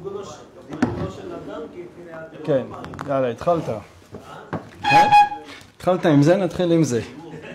של אדם כקריאת כן, יאללה, התחלת. התחלת עם זה, נתחיל עם זה.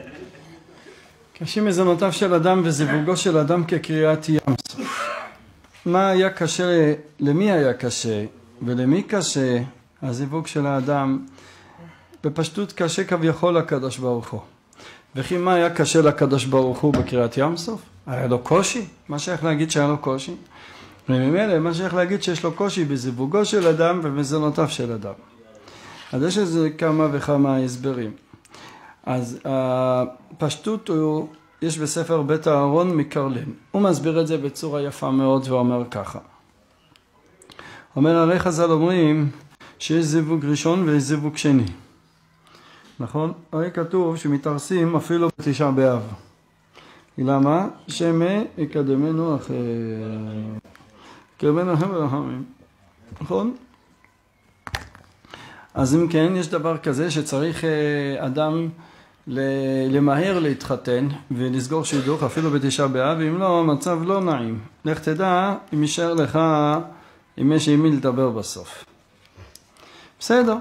קשים מזונותיו של אדם וזיווגו של אדם כקריאת ים סוף. מה היה קשה, למי היה קשה ולמי קשה הזיווג של האדם? בפשטות קשה כביכול לקדוש ברוך הוא. וכי מה היה קשה לקדוש ברוך הוא בקריאת ים סוף? היה לו קושי? מה שייך להגיד שהיה לו קושי? וממילא מה שייך להגיד שיש לו קושי בזיווגו של אדם ומזונותיו של אדם. אז יש לזה כמה וכמה הסברים. אז הפשטות הוא, יש בספר בית הארון מקרלין. הוא מסביר את זה בצורה יפה מאוד ואומר ככה. אומר הרי חז"ל אומרים שיש זיווג ראשון ויש זיווג שני. נכון? הרי כתוב שמתארסים אפילו בתשעה באב. למה? שמא יקדמנו אחר. יקדמנו אחר ולחמים. נכון? אז אם כן, יש דבר כזה שצריך אדם למהר להתחתן ולסגור שידוך אפילו בתשעה באב, אם לא, המצב לא נעים. לך תדע אם יישאר לך, אם יש עם מי לדבר בסוף. בסדר.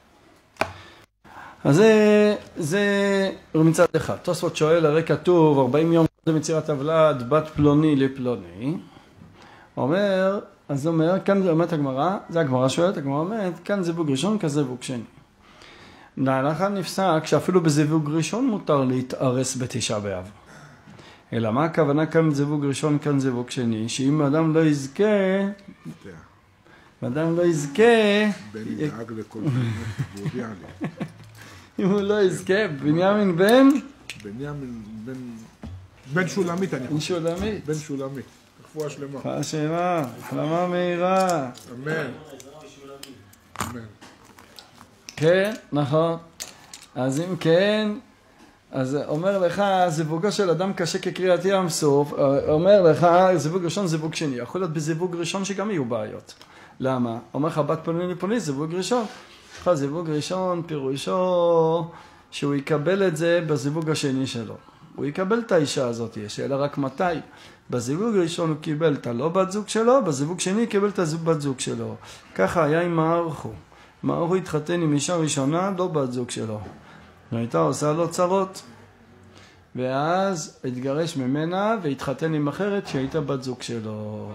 אז זה מצד אחד. תוספות שואל, הרי כתוב 40 יום קודם יצירת הוולד, בת פלוני לפלוני. אומר, אז אומר, כאן אומרת הגמרא, זה הגמרא שואלת, הגמרא אומרת, כאן זיווג ראשון, כאן זיווג שני. להלכה נפסק שאפילו בזיווג ראשון מותר להתארס בתשעה באב. אלא מה הכוונה כאן זיווג ראשון, כאן זיווג שני? שאם אדם לא יזכה, אדם לא יזכה, בן ידאג לכל בן, והודיע לי. אם הוא לא יזכה, בנימין בן? בנימין בן שולמית, אני חושב. שולמית. בן שולמית. רפואה שלמה. רפואה שלמה, החלמה מהירה. אמן. אמן. כן, נכון. אז אם כן, אז אומר לך, זיווגו של אדם קשה כקריאת ים סוף, אומר לך, זיווג ראשון, זיווג שני. יכול להיות בזיווג ראשון שגם יהיו בעיות. למה? אומר לך, בת פלוני לפלוני, זיווג ראשון. זיווג ראשון, פירושו, שהוא יקבל את זה בזיווג השני שלו. הוא יקבל את האישה הזאת, יש שאלה רק מתי. בזיווג ראשון הוא קיבל את הלא בת זוג שלו, בזיווג שני קיבל את בת זוג שלו. ככה היה עם מערכו. מערכו התחתן עם אישה ראשונה, לא בת זוג שלו. והייתה עושה לו צרות. ואז התגרש ממנה והתחתן עם אחרת שהייתה בת זוג שלו.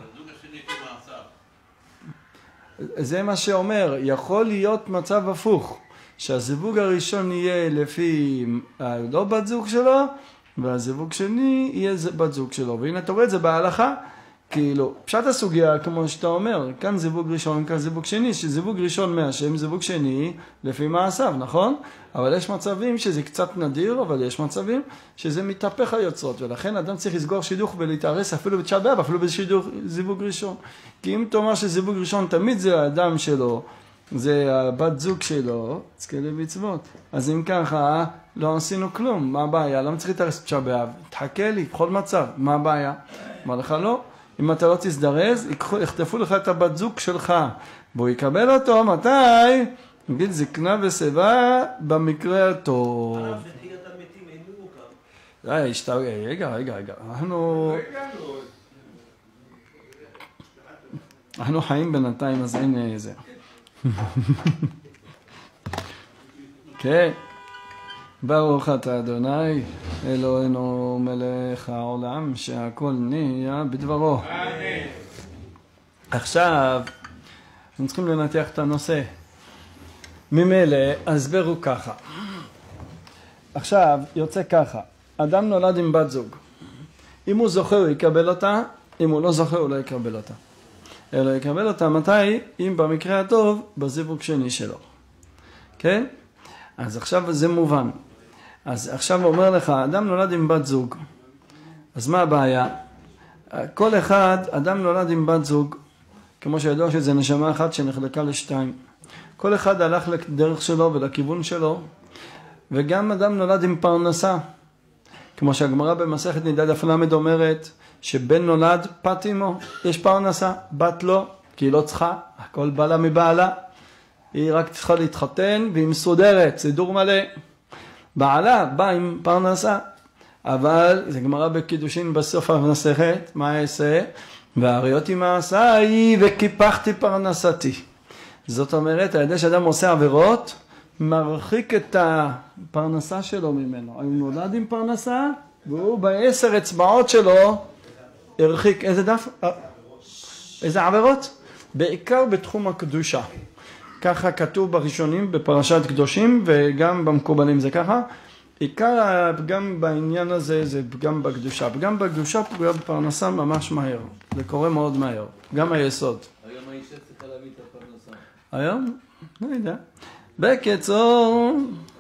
זה מה שאומר, יכול להיות מצב הפוך, שהזיווג הראשון יהיה לפי לא בת זוג שלו, והזיווג שני יהיה בת זוג שלו. והנה אתה רואה את זה בהלכה, כאילו, פשט הסוגיה כמו שאתה אומר, כאן זיווג ראשון, כאן זיווג שני, שזיווג ראשון מהשם, זיווג שני לפי מעשיו, נכון? אבל יש מצבים שזה קצת נדיר, אבל יש מצבים שזה מתהפך היוצרות, ולכן אדם צריך לסגור שידוך ולהתארס אפילו בתשעה באב, אפילו בזיווג ראשון. כי אם תאמר שזיווג ראשון תמיד זה האדם שלו, זה הבת זוג שלו, אז כאלה מצוות. אז אם ככה, לא עשינו כלום, מה הבעיה? למה צריך להתארס בתשעה באב? תחכה לי, בכל מצב, מה הבעיה? אמר לך לא. אם אתה לא תזדרז, יחטפו לך את הבת זוג שלך, והוא יקבל אותו, מתי? נגיד זקנה ושיבה במקרה הטוב. רגע, אנחנו חיים בינתיים, אז אין איזה. כן. ברוך אתה אדוני, אלוהינו מלך העולם, שהכל נהיה בדברו. עכשיו, אנחנו צריכים לנתח את הנושא. ממילא, ההסבר הוא ככה. עכשיו, יוצא ככה. אדם נולד עם בת זוג. אם הוא זוכה, הוא יקבל אותה. אם הוא לא זוכה, הוא לא יקבל אותה. אלא יקבל אותה מתי? אם במקרה הטוב, בזיווג שני שלו. כן? אז עכשיו זה מובן. אז עכשיו אומר לך, אדם נולד עם בת זוג. אז מה הבעיה? כל אחד, אדם נולד עם בת זוג, כמו שידוע שזה נשמה אחת שנחלקה לשתיים. כל אחד הלך לדרך שלו ולכיוון שלו, וגם אדם נולד עם פרנסה. כמו שהגמרא במסכת נידה דף למד אומרת, שבן נולד פת עמו, יש פרנסה, בת לא, כי היא לא צריכה, הכל בעלה מבעלה. היא רק צריכה להתחתן והיא מסודרת, סידור מלא. בעלה בא עם פרנסה, אבל זה גמרא בקידושין בסוף המסכת, מה יעשה? והריותי מעשיי וקיפחתי פרנסתי. זאת אומרת, על ידי שאדם עושה עבירות, מרחיק את הפרנסה שלו ממנו. הוא נולד עם פרנסה, והוא ב10 אצבעות שלו הרחיק. איזה דף? איזה עבירות? בעיקר בתחום הקדושה. ככה כתוב בראשונים בפרשת קדושים, וגם במקובלים זה ככה. עיקר הפגם בעניין הזה זה פגם בקדושה. פגם בקדושה פגוע בפרנסה ממש מהר. זה קורה מאוד מהר. גם היסוד. היום האישה צריכה להביא את הפרנסה. היום? לא יודע. בקיצור...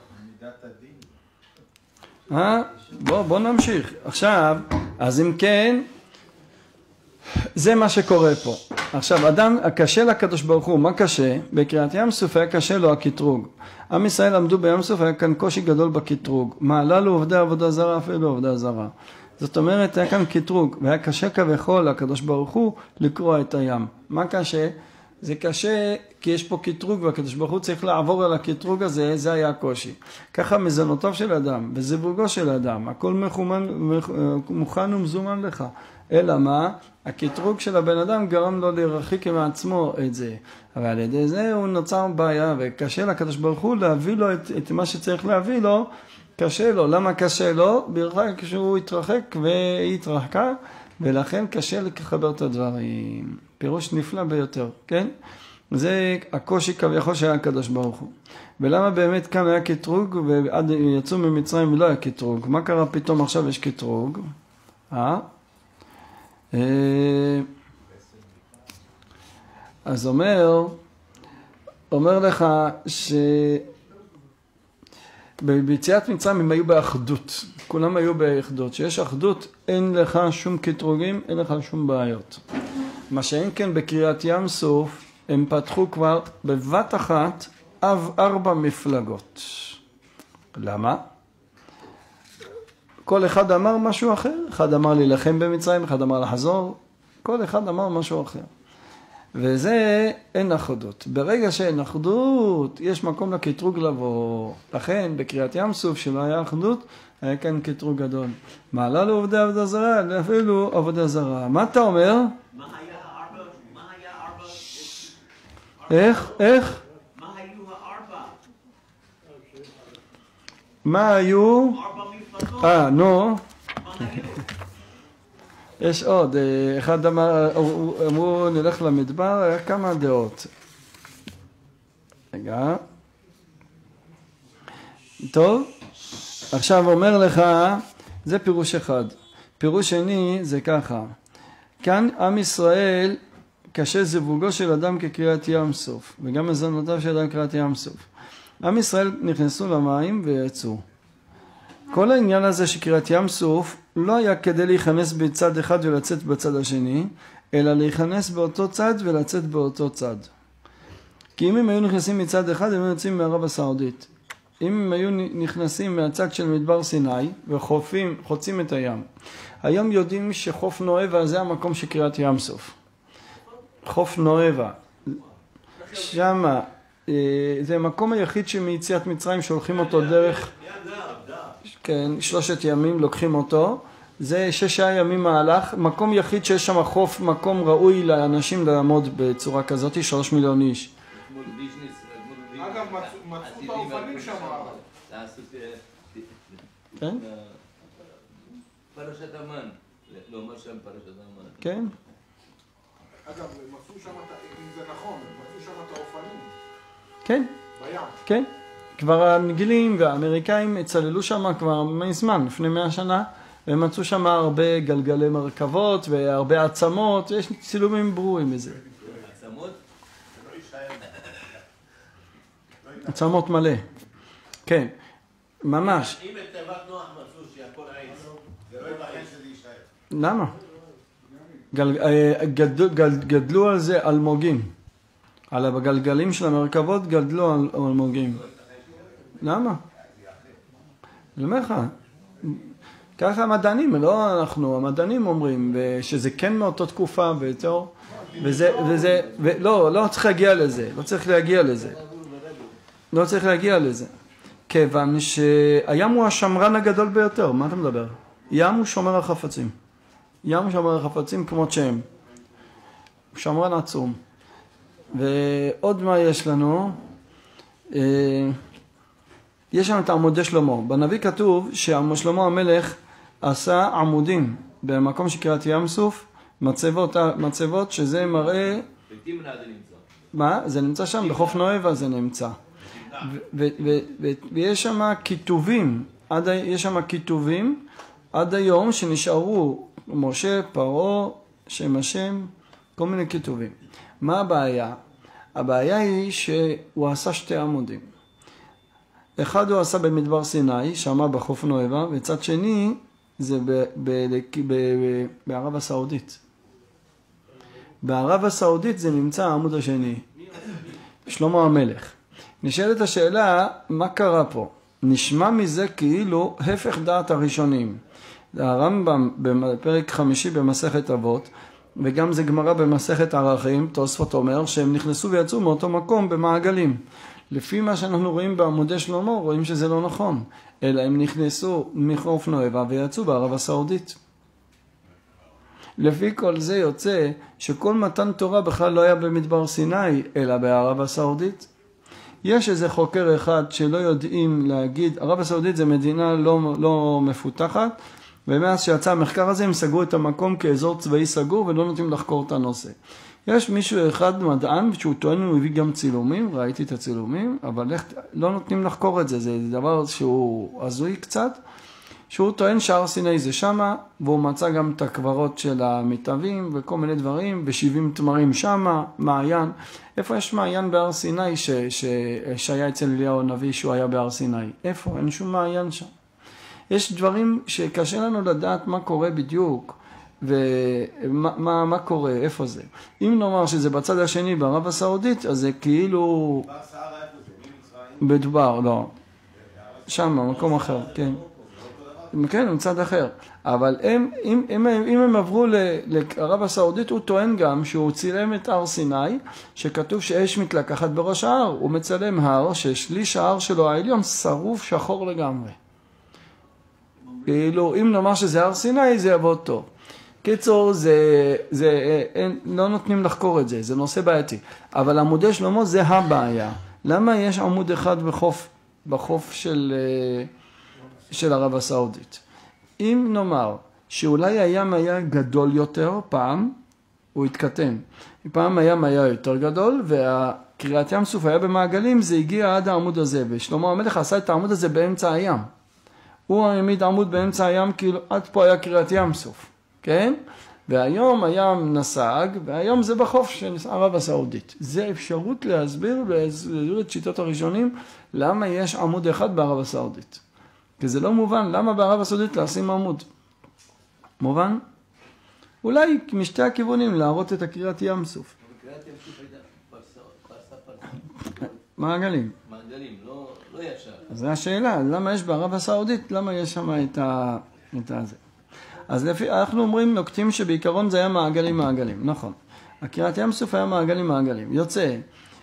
בוא נמשיך. עכשיו, אז אם כן, זה מה שקורה פה. עכשיו, אדם, הקשה לקדוש ברוך הוא, מה קשה? בקריאת ים סוף היה קשה לו הקטרוג. עם ישראל עמדו בים סוף, היה כאן קושי גדול בקטרוג. מעלה לו עובדי עבודה זרה, אפילו עבודה זרה. זאת אומרת, היה כאן קטרוג, והיה קשה כביכול לקדוש ברוך הוא לקרוע את הים. מה קשה? זה קשה כי יש פה קטרוג, והקדוש ברוך הוא צריך לעבור על הקטרוג הזה, זה היה הקושי. ככה מזונותיו של אדם, וזיווגו של אדם, הכל מוכן ומזומן לך. אלא מה? הקטרוג של הבן אדם גרם לו להרחיק מעצמו את זה. אבל על ידי זה הוא נוצר בעיה, וקשה לקדוש ברוך הוא להביא לו את מה שצריך להביא לו, קשה לו. למה קשה לו? בגלל שהוא התרחק והתרחקה, ולכן קשה לחבר את הדברים. פירוש נפלא ביותר, כן? זה הקושי כביכול שהיה הקדוש ברוך הוא. ולמה באמת כאן היה קטרוג, ועד יצאו ממצרים לא היה קטרוג? מה קרה פתאום עכשיו יש קטרוג? אז אומר לך ביציאת מצרים הם היו באחדות, כולם היו באחדות. שיש אחדות אין לך שום קטרוגים, אין לך שום בעיות. מה שאין כן בקריאת ים סוף, הם פתחו כבר בבת אחת 4 מפלגות. למה? כל אחד אמר משהו אחר, אחד אמר להילחם במצרים, אחד אמר לחזור, כל אחד אמר משהו אחר. וזה אין אחדות. ברגע שאין אחדות, יש מקום לקטרוג לבוא. לכן בקריאת ים סוף שלא היה אחדות, היה כאן קטרוג גדול. מעלה לעובדי עבודה זרה, אפילו עבודה זרה. מה אתה אומר? מה היה הארבע? איך? מה היו הארבע? מה היו? 4 מפלגות. נו. מה היו? יש עוד, אחד אמרו נלך למדבר, היה כמה דעות. רגע. טוב, עכשיו אומר לך, זה פירוש אחד. פירוש שני זה ככה. כאן עם ישראל, קשה זיווגו של אדם כקריאת ים סוף, וגם מזונותיו של אדם קריאת ים סוף. עם ישראל נכנסו למים ויצאו. כל העניין הזה שקריאת ים סוף לא היה כדי להיכנס בצד אחד ולצאת בצד השני, אלא להיכנס באותו צד ולצאת באותו צד. כי אם הם היו נכנסים מצד אחד, הם היו יוצאים מערב הסעודית. אם הם היו נכנסים מהצד של מדבר סיני וחוצים את הים. היום יודעים שחוף נואבה זה המקום של קריאת ים סוף. חוף נואבה. שמה, זה המקום היחיד שמיציאת מצרים שהולכים אותו דרך... כן, 3 ימים לוקחים אותו, זה 6 ימים מהלך, מקום יחיד שיש שם חוף, מקום ראוי לאנשים לעמוד בצורה כזאת, 3 מיליון איש. אגב, מצאו את האופנים שם. כן? פרשת המן, לא אומר שם פרשת המן. כן. אגב, מצאו שם, אם זה נכון, מצאו שם את האופנים. כן. בים. כן. כבר האנגלים והאמריקאים הצללו שם כבר מזמן, לפני 100 שנה, והם מצאו שם הרבה גלגלי מרכבות והרבה עצמות, יש צילומים ברורים מזה. עצמות? עצמות מלא. כן, ממש. אם את תיבת נוח מצאו שהכל עץ, זה לא ייתכן שזה יישאר. גדלו על זה אלמוגים. על הגלגלים של המרכבות גדלו על אלמוגים. למה? אני אומר לך, ככה המדענים, לא אנחנו, המדענים אומרים שזה כן מאותו תקופה ויותר, לא צריך להגיע לזה, לא צריך להגיע לזה, כיוון שהים הוא השמרן הגדול ביותר, מה אתה מדבר? ים הוא שומר החפצים, ים הוא שומר החפצים כמות שהם, שמרן עצום. ועוד מה יש לנו? יש לנו את עמודי שלמה. בנביא כתוב ששלמה המלך עשה עמודים במקום שקריית ים סוף, מצבות שזה מראה... בתמנע זה נמצא. מה? זה נמצא שם, בחוף נואבה זה נמצא. ויש שם כיתובים, יש שם כיתובים עד היום שנשארו משה, פרעה, שם השם, כל מיני כיתובים. מה הבעיה? הבעיה היא שהוא עשה שתי עמודים. אחד הוא עשה במדבר סיני, שמה בחוף נואבה, וצד שני זה בערב הסעודית. בערב הסעודית זה נמצא העמוד השני, שלמה המלך. נשאלת השאלה, מה קרה פה? נשמע מזה כאילו הפך דעת הראשונים. הרמב"ם בפרק 5 במסכת אבות, וגם זה גמרא במסכת ערכים, תוספות אומר שהם נכנסו ויצאו מאותו מקום במעגלים. לפי מה שאנחנו רואים בעמודי שלמה, רואים שזה לא נכון, אלא הם נכנסו מחוף נואבה ויצאו בערב הסעודית. לפי כל זה יוצא שכל מתן תורה בכלל לא היה במדבר סיני, אלא בערב הסעודית. יש איזה חוקר אחד שלא יודעים להגיד, ערב הסעודית זה מדינה לא מפותחת, ומאז שיצא המחקר הזה הם סגרו את המקום כאזור צבאי סגור ולא נותנים לחקור את הנושא. יש מישהו אחד מדען שהוא טוען, הוא הביא גם צילומים, ראיתי את הצילומים, אבל לא נותנים לחקור את זה, זה דבר שהוא הזוי קצת, שהוא טוען שהר סיני זה שמה, והוא מצא גם את הקברות של המתאבים וכל מיני דברים, ב70 תמרים שמה, מעיין. איפה יש מעיין בהר סיני שהיה אצל אליהו הנביא שהוא היה בהר סיני? איפה? אין שום מעיין שם. יש דברים שקשה לנו לדעת מה קורה בדיוק, ומה קורה, איפה זה. אם נאמר שזה בצד השני בערב הסעודית, אז זה כאילו... בדבר, לא. שם, מקום אחר, כן. כן, הוא צד אחר. אבל אם הם עברו לערב הסעודית, הוא טוען גם שהוא צילם את הר סיני, שכתוב שאש מתלקחת בראש ההר. הוא מצלם הר ששליש ההר שלו העליון שרוף שחור לגמרי. כאילו, אם נאמר שזה הר סיני, זה יעבוד טוב. קיצור, לא נותנים לחקור את זה, זה נושא בעייתי. אבל עמודי שלמה זה הבעיה. למה יש עמוד אחד בחוף של ערב הסעודית? אם נאמר שאולי הים היה גדול יותר פעם, הוא התקטן. פעם הים היה יותר גדול, והקריאת ים סוף היה במעגלים, זה הגיע עד העמוד הזה, ושלמה המלך עשה את העמוד הזה באמצע הים. הוא העמיד עמוד באמצע הים, כאילו עד פה היה קריאת ים סוף, כן? והיום הים נסג, והיום זה בחוף של ערב הסעודית. זה אפשרות להסביר את שיטות הראשונים, למה יש עמוד אחד בערב הסעודית. כי זה לא מובן, למה בערב הסעודית לשים עמוד? מובן? אולי משתי הכיוונים להראות את הקריאת ים סוף. קריאת ים סוף הייתה פרסה. מעגלים. מעגלים, לא ישר. אז זו השאלה, למה יש בערב הסעודית, למה יש שם את זה? אז אנחנו אומרים, נוקטים שבעיקרון זה היה מעגלים, נכון. הקריאת ים סוף היה מעגלים. יוצא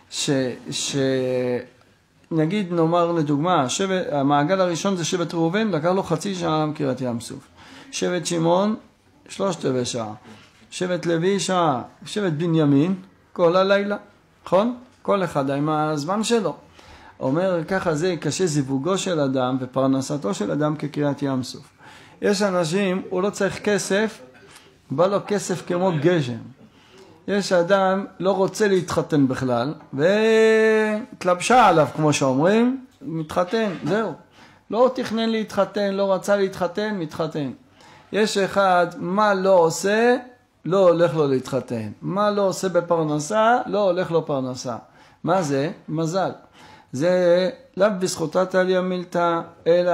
נגיד נאמר לדוגמה, המעגל הראשון זה שבט ראובן, לקח לו חצי שעה קריאת ים סוף. שבט שמעון, 3/4 שעה. שבט לוי שעה. שבט בנימין, כל הלילה. נכון? כל אחד עם הזמן שלו. אומר ככה זה קשה זיווגו של אדם ופרנסתו של אדם כקריאת ים סוף. יש אנשים, הוא לא צריך כסף, בא לו כסף כמו גשם. יש אדם לא רוצה להתחתן בכלל, והתלבשה עליו כמו שאומרים, מתחתן, זהו. לא תכנן להתחתן, לא רצה להתחתן, מתחתן. יש אחד, מה לא עושה, לא הולך לו להתחתן. מה לא עושה בפרנסה, לא הולך לו פרנסה. מה זה? מזל. זה לאו בזכותה תליה מילתא, אלא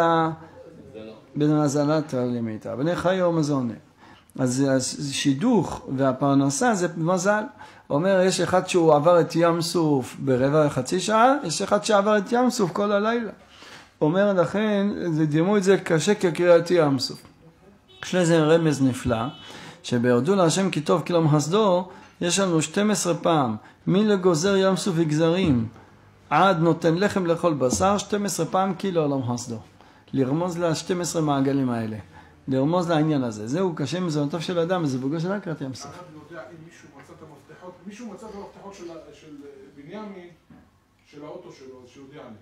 במזלת תליה מילתא. בני חיי ומזונה. אז שידוך והפרנסה זה מזל. אומר, יש אחד שהוא עבר את ים סוף ברבע חצי שעה, יש אחד שעבר את ים סוף כל הלילה. אומר לכן, דימו את זה קשה כקריאת ים סוף. יש לזה רמז נפלא, שביודו להשם כי טוב כי לא מחסדו, יש לנו 12 פעם, מי לגוזר ים סוף וגזרים, עד נותן לחם לאכול בשר, 12 פעם כי לא מחסדו. לרמוז ל-12 מעגלים האלה. לרמוז לעניין הזה. זהו קשה מזונותיו של אדם, זה בוגו של הקריאת ים סוף. הרב יודע אם מישהו מצא את המפתחות המפתחות, מישהו מצא את המפתחות של בנימין, של האוטו שלו, אז שיודיע לי.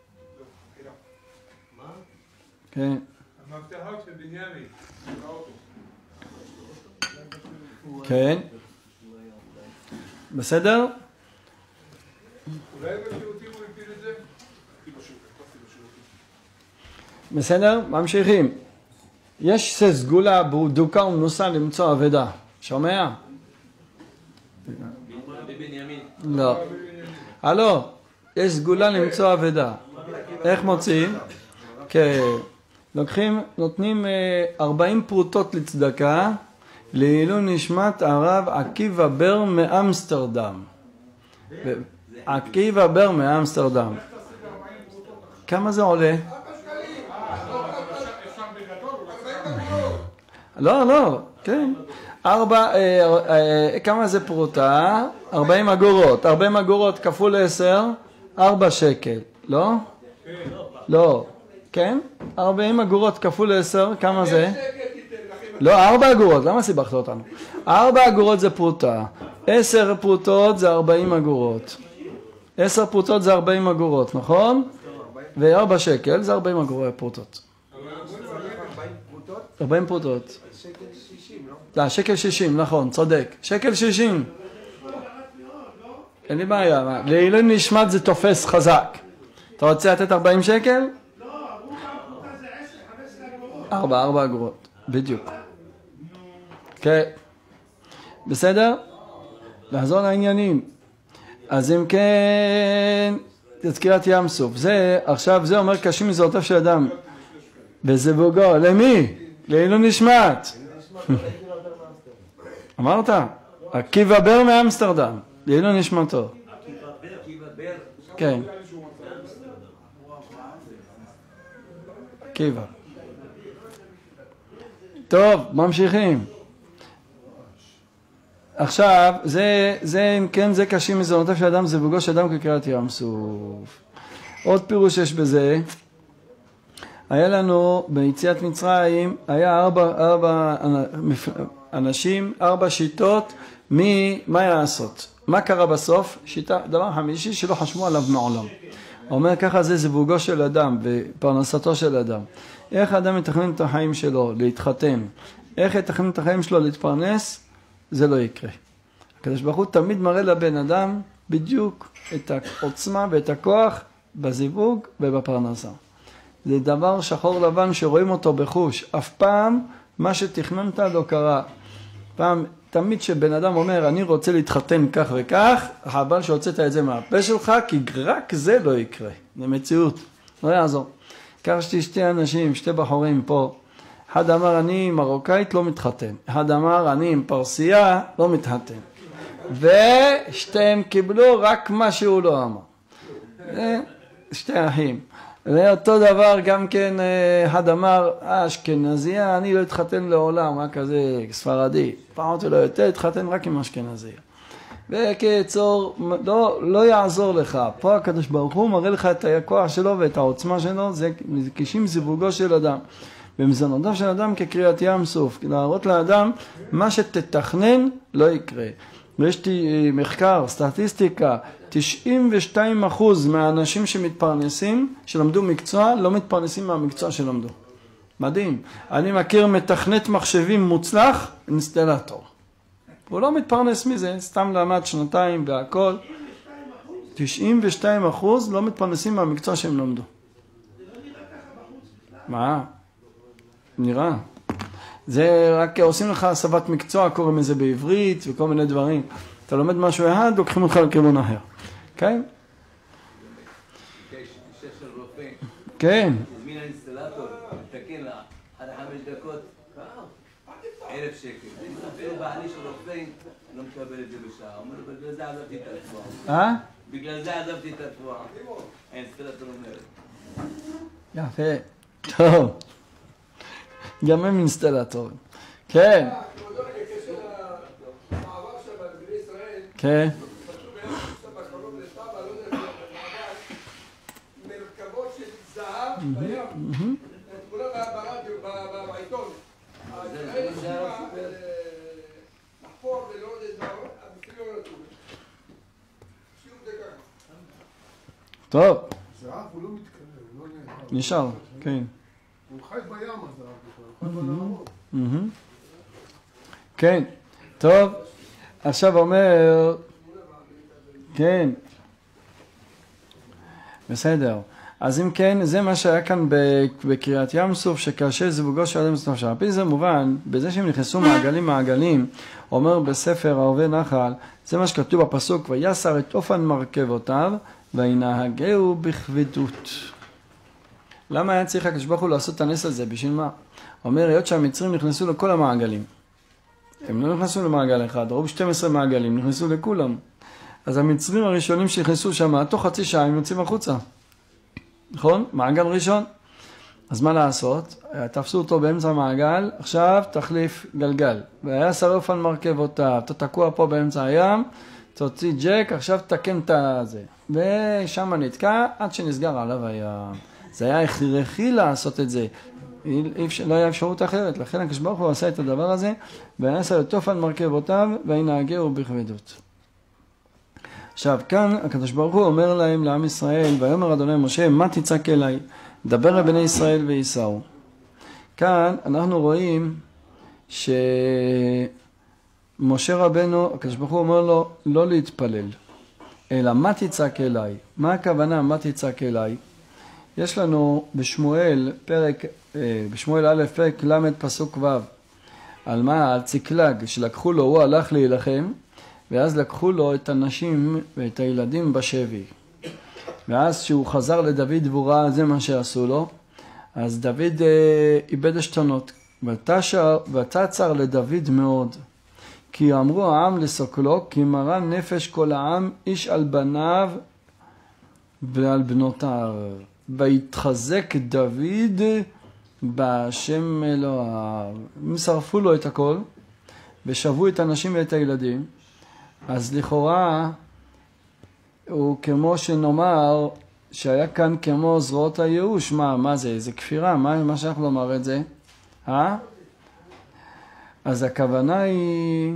מה? כן. המפתחות של בנימין, של האוטו. כן. בסדר? אולי בשירותים הוא הפיל את זה? בסדר? ממשיכים. יש סגולה בדוקה ומנוסה למצוא אבדה. שומע? בבנימין. לא. הלו, יש סגולה למצוא אבדה. איך מוצאים? כן. נותנים 40 פרוטות לצדקה לעילוי נשמת הרב עקיבא בר מאמסטרדם. עקיבא בר מאמסטרדם. כמה זה עולה? לא, כן. כמה זה פרוטה? 40 אגורות. 40 אגורות כפול 10, 4 שקל. לא? לא. כן? 40 אגורות כפול 10, כמה זה? לא, 4 אגורות. למה סיבכת אותנו? 4 אגורות זה פרוטה. 10 פרוטות זה 40 אגורות. 10 פרוטות זה 40 אגורות, נכון? ו4 שקל זה 40 אגורות פרוטות. 40 פרוטות. שקל 60, לא, שקל 60, נכון, צודק. שקל 60. אין לי בעיה. לעילוי נשמת זה תופס חזק. אתה רוצה לתת 40 שקל? לא, הפרוטה זה 10-15 אגורות. 4 אגורות, בדיוק. כן. בסדר? לחזור לעניינים. אז אם כן, תזכירת ים סוף. עכשיו זה אומר קשים מזרועותיו של אדם. וזיווגו, למי? לעילוי נשמת. אמרת? עקיבא בר מאמסטרדם. לעילוי נשמתו. כן. עקיבא. טוב, ממשיכים. עכשיו, אם כן, זה קשים מזרועותיו של אדם, זיווגו של אדם כקריעת ים סוף. עוד פירוש יש בזה. היה לנו ביציאת מצרים, היה 4 אנשים, 4 שיטות, מה לעשות? מה קרה בסוף? דבר חמישי שלא חשבו עליו מעולם. אומר ככה זה זיווגו של אדם ופרנסתו של אדם. איך האדם יתכנן את החיים שלו להתחתן? איך יתכנן את החיים שלו להתפרנס? זה לא יקרה. הקדוש ברוך הוא תמיד מראה לבן אדם בדיוק את העוצמה ואת הכוח בזיווג ובפרנסה. זה דבר שחור לבן שרואים אותו בחוש. אף פעם מה שתכננת לא קרה. תמיד שבן אדם אומר אני רוצה להתחתן כך וכך, חבל שהוצאת את זה מהפה שלך, כי רק זה לא יקרה. זה מציאות. לא יעזור. קרשתי 2 אנשים, 2 בחורים פה. אחד אמר אני מרוקאית לא מתחתן. אחד אמר אני עם פרסייה לא מתחתן. ושתיהם קיבלו רק מה שהוא לא אמר. 2 אחים. ואותו דבר גם כן אחד אמר אשכנזיה אני לא אתחתן לעולם, רק כזה ספרדי. פחות ולא יותר התחתן רק עם אשכנזיה. וקיצור לא יעזור לך. פה הקדוש ברוך הוא מראה לך את הכוח שלו ואת העוצמה שלו. זה קשים זיווגו של אדם. במזונותיו של אדם כקריאת ים סוף. להראות לאדם מה שתתכנן לא יקרה. ויש מחקר, סטטיסטיקה, 92% מהאנשים שמתפרנסים, שלמדו מקצוע, לא מתפרנסים מהמקצוע שלמדו. מדהים. אני מכיר מתכנת מחשבים מוצלח, אינסטלטור. הוא לא מתפרנס מזה, סתם למד 2 והכל. 92% לא מתפרנסים מהמקצוע שהם למדו. מה? נראה. זה רק עושים לך הסבת מקצוע, קוראים לזה בעברית וכל מיני דברים. אתה לומד משהו אחד, לוקחים אותך לכיוון אחר. כן? כן. הזמין האינסטלטור, תקן לה, עד 5 דקות, 1,000 שקל. אפילו בעלי של רופאים, לא מקבל את זה בשעה. אומר לו, בגלל זה עזבתי את הרפואה. בגלל זה עזבתי את הרפואה. האינסטלטור אומר. יפה. טוב. גם הם אינסטלטורים. כן. כן. מרכבות של זהב בים. תמונה ברדיו, בעיתון. לחפור ולא לדבר, המקרים לא נתנו. טוב, זהב הוא לא מתקרב, הוא לא נהרג. נשאר, כן. הוא חי בים הזהב בכלל, הוא חי בנהרות. כן, טוב, עכשיו אומר, כן, בסדר. אז אם כן, זה מה שהיה כאן בקריאת ים סוף, שכאשר זיווגו של אדם סוף. על פי זה מובן, בזה שהם נכנסו מעגלים, אומר בספר ערבי נחל, זה מה שכתוב בפסוק, ויסר את אופן מרכבותיו, וינהגהו בכבדות. למה היה צריך הקדוש ברוך הוא לעשות את הנס הזה? בשביל מה? אומר, היות שהמצרים נכנסו לכל המעגלים. הם לא נכנסו למעגל אחד, רוב 12 מעגלים, נכנסו לכולם. אז המצרים הראשונים שנכנסו שם, תוך חצי שעה הם יוצאים החוצה. נכון? מעגל ראשון. אז מה לעשות? תפסו אותו באמצע המעגל, עכשיו תחליף גלגל. והיה שרוף על מרכבותיו, אתה תקוע פה באמצע הים, תוציא ג'ק, עכשיו תקן את זה. ושם נתקע עד שנסגר עליו הים. זה היה הכרחי לעשות את זה. לא היה אפשרות אחרת, לכן הקדוש ברוך הוא עשה את הדבר הזה, ויעשה לטוף על מרכבותיו, וינהגהו בכבדות. עכשיו, כאן הקדוש ברוך הוא אומר להם, לעם ישראל, ויאמר אדוני משה, מה תצעק אליי? דבר לבני ישראל וייסעו. כאן אנחנו רואים שמשה רבנו, הקדוש ברוך הוא אומר לו, לא להתפלל, אלא מה תצעק אליי? מה הכוונה, מה תצעק אליי? יש לנו בשמואל א' פרק ל' פסוק ו', על מה? על ציקלג, שלקחו לו, הוא הלך להילחם, ואז לקחו לו את הנשים ואת הילדים בשבי. ואז שהוא חזר לדוד והוא ראה, זה מה שעשו לו, אז דוד איבד עשתונות, ותצר לדוד מאוד. כי אמרו העם לסוקלו, כי מרא נפש כל העם, איש על בניו ועל בנותיו. והתחזק דוד בהשם אלוהיו. הם שרפו לו את הכל, ושבו את הנשים ואת הילדים. אז לכאורה הוא כמו שנאמר שהיה כאן כמו זרועות הייאוש. מה זה? זה כפירה, מה שאנחנו לומר את זה? אז הכוונה היא,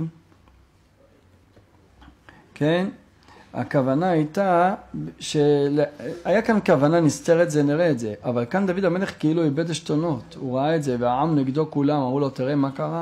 כן, הכוונה הייתה שהיה כאן כוונה נסתרת, זה נראה את זה, אבל כאן דוד המלך כאילו איבד עשתונות, הוא ראה את זה והעם נגדו כולם, אמרו לו תראה מה קרה.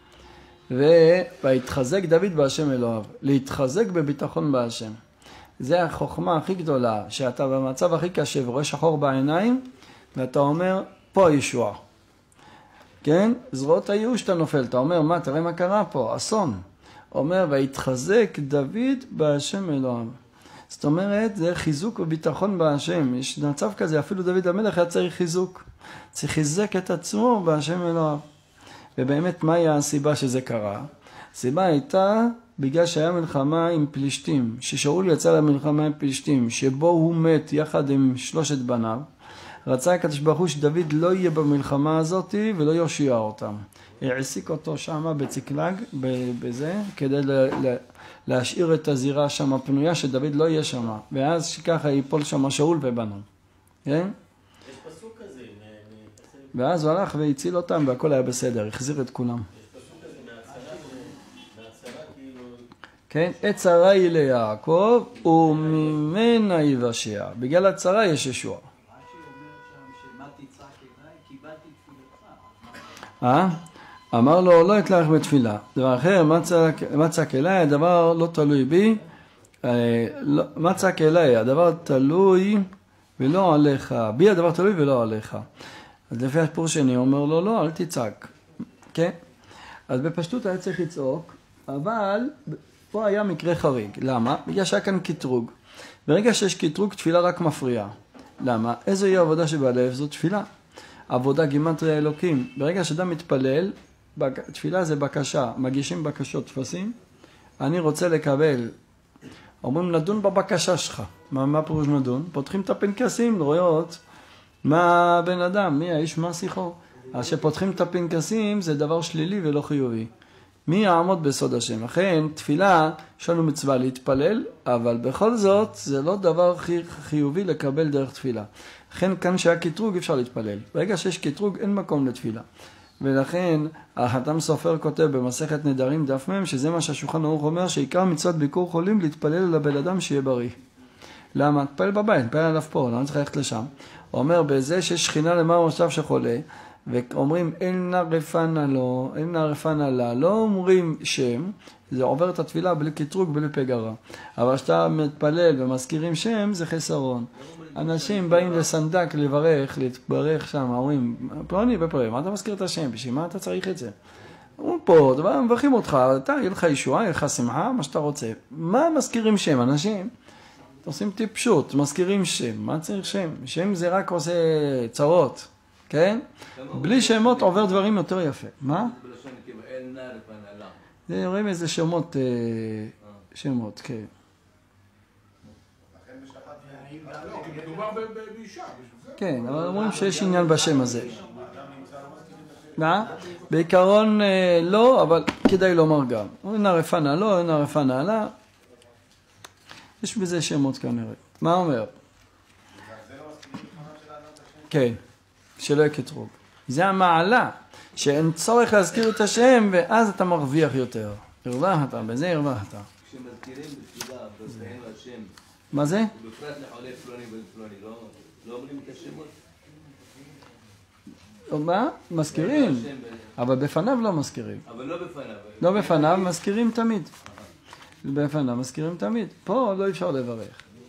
והתחזק דוד בהשם אלוהיו, להתחזק בביטחון בהשם. זה החוכמה הכי גדולה, שאתה במצב הכי קשה ורואה שחור בעיניים, ואתה אומר, פה ישוע. כן? זרועות הייאוש אתה נופל, אתה אומר, מה, תראה מה קרה פה, אסון. אומר, והתחזק דוד בהשם אלוהיו. זאת אומרת, זה חיזוק וביטחון בהשם. יש מצב כזה, אפילו דוד המלך היה צריך חיזוק. צריך חיזק את עצמו בהשם אלוהיו. ובאמת, מה היה הסיבה שזה קרה? הסיבה הייתה בגלל שהיה מלחמה עם פלישתים, ששאול יצא למלחמה עם פלישתים, שבו הוא מת יחד עם 3 בניו, רצה הקדוש ברוך הוא שדוד לא יהיה במלחמה הזאת ולא יושיע אותם. העסיק אותו שם בציקלג, בזה, כדי להשאיר את הזירה שם פנויה, שדוד לא יהיה שם. ואז שככה ייפול שם שאול ובנו. כן? יש פסוק כזה. ואז הוא הלך והציל אותם והכל היה בסדר, החזיר את כולם. יש פסוק כזה מהצרה כאילו... כן, עת צרה היא ליעקב וממנה יבשע. בגלל הצרה יש ישוע. אמר לו, לא אתלך בתפילה. דבר אחר, מה צעק אליי? הדבר לא תלוי בי. מה צעק אליי? הדבר תלוי ולא עליך. בי הדבר תלוי ולא עליך. אז לפי הסיפור שני, אומר לו, לא, אל תצעק. כן? אז בפשטות היה צריך לצעוק, אבל פה היה מקרה חריג. למה? בגלל שהיה כאן קטרוג. ברגע שיש קטרוג, תפילה רק מפריעה. למה? איזו היא העבודה שבלב? זו תפילה. עבודה גימטריה אלוקים. ברגע שאדם מתפלל, תפילה זה בקשה, מגישים בקשות, תפסים. אני רוצה לקבל. אומרים לדון בבקשה שלך. מה פירוש נדון? פותחים את הפנקסים, לראות מה בן אדם, מי האיש, מה שיחו. אז שפותחים את הפנקסים זה דבר שלילי ולא חיובי. מי יעמוד בסוד השם? לכן תפילה, יש לנו מצווה להתפלל, אבל בכל זאת זה לא דבר חיובי לקבל דרך תפילה. לכן כאן שהיה קטרוג אפשר להתפלל. ברגע שיש קטרוג אין מקום לתפילה. ולכן החתם סופר כותב במסכת נדרים דף מ' שזה מה שהשולחן ערוך אומר, שעיקר מצוות ביקור חולים להתפלל על הבן אדם שיהיה בריא. למה? תפעל בבית, תפעל עליו פה, לא צריך ללכת לשם. הוא אומר, בזה שיש שכינה למען ראשיו שחולה, ואומרים, אין נא רפנה לו, אין נא רפנה לה, לא אומרים שם, זה עובר את התפילה בלי קטרוג, בלי פגרה. אבל כשאתה מתפלל ומזכירים שם, זה חסרון. אנשים באים לסנדק לברך, להתברך שם, אומרים, פלוני ופלוני, מה אתה מזכיר את השם? בשביל מה אתה צריך את זה? הוא פה, דבר, מברכים אותך, אתה, יהיה לך ישועה, יהיה לך שמחה, מה שאתה רוצה. מה מזכירים שם? אנשים עושים טיפשות, מזכירים שם, מה צריך שם? שם זה רק עושה צרות, כן? בלי שמות עובר דברים יותר יפה. מה? זה רואים איזה שמות, שמות, כן. מדובר באישה. כן, אבל אומרים שיש עניין בשם הזה. מה? בעיקרון לא, אבל כדאי לומר גם. אין הרפנה לא, אין הרפנה לה. יש בזה שמות כנראה. מה אומר? כן, שלא יהיה קטרוג. זה המעלה, שאין צורך להזכיר את השם, ואז אתה מרוויח יותר. הרווחת, בזה הרווחת. כשמזכירים בתפילה, בזכירים לשם. מה זה? בפרט לחולי פלוני ולפלוני, לא אומרים את השמות? מה? מזכירים. אבל בפניו לא מזכירים. אבל לא בפניו. לא בפניו, מזכירים תמיד. בפניו מזכירים תמיד. פה לא אפשר לברך.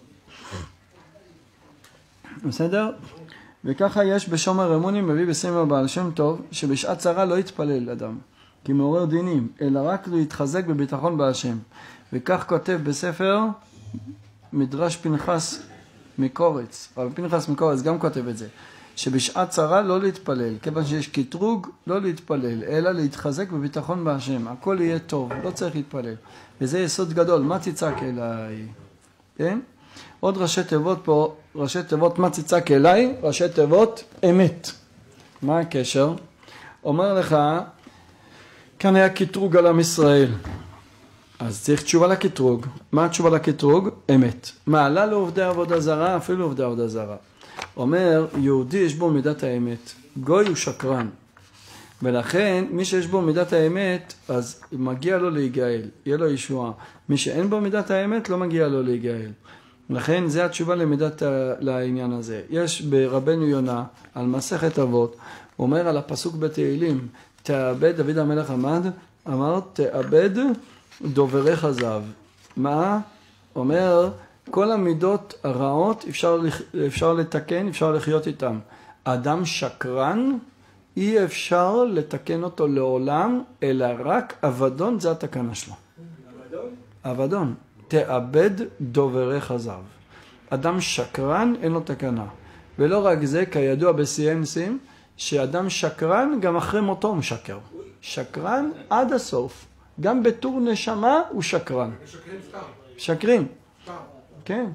בסדר? וככה יש בשומר אמונים מביא בסמר בעל שם טוב, שבשעת צרה לא יתפלל אדם, כי מעורר דינים, אלא רק להתחזק בביטחון בהשם. וכך כותב בספר מדרש פנחס מקורץ, אבל פנחס מקורץ גם כותב את זה, שבשעת צרה לא להתפלל, כיוון שיש קטרוג לא להתפלל, אלא להתחזק בביטחון בהשם, הכל יהיה טוב, לא צריך להתפלל. וזה יסוד גדול, מה תצעק אליי? כן? עוד ראשי תיבות פה, ראשי תיבות מה תצעק אליי, ראשי תיבות אמת. מה הקשר? אומר לך, כאן היה קטרוג על עם ישראל. אז צריך תשובה לקטרוג. מה התשובה לקטרוג? אמת. מעלה לעובדי עבודה זרה, אפילו עובדי עבודה זרה. אומר, יהודי יש בו מידת האמת, גוי הוא שקרן. ולכן, מי שיש בו מידת האמת, אז מגיע לו להיגאל, יהיה לו ישועה. מי שאין בו מידת האמת, לא מגיע לו להיגאל. לכן, זה התשובה לעניין הזה. יש ברבנו יונה, על מסכת אבות, אומר על הפסוק בתהילים, תאבד, דוד המלך אמר, תאבד דוברך זב. מה? אומר, כל המידות הרעות אפשר לתקן, אפשר לחיות איתם. אדם שקרן, אי אפשר לתקן אותו לעולם, אלא רק אבדון, זה התקנה שלו. אבדון? תאבד דוברך זב. אדם שקרן, אין לו תקנה. ולא רק זה, כידוע בסיימסים, שאדם שקרן, גם אחרי מותו הוא משקר. שקרן עד הסוף. גם בתור נשמה הוא שקרן. משקרים סתם. שקרים. סתם. כן.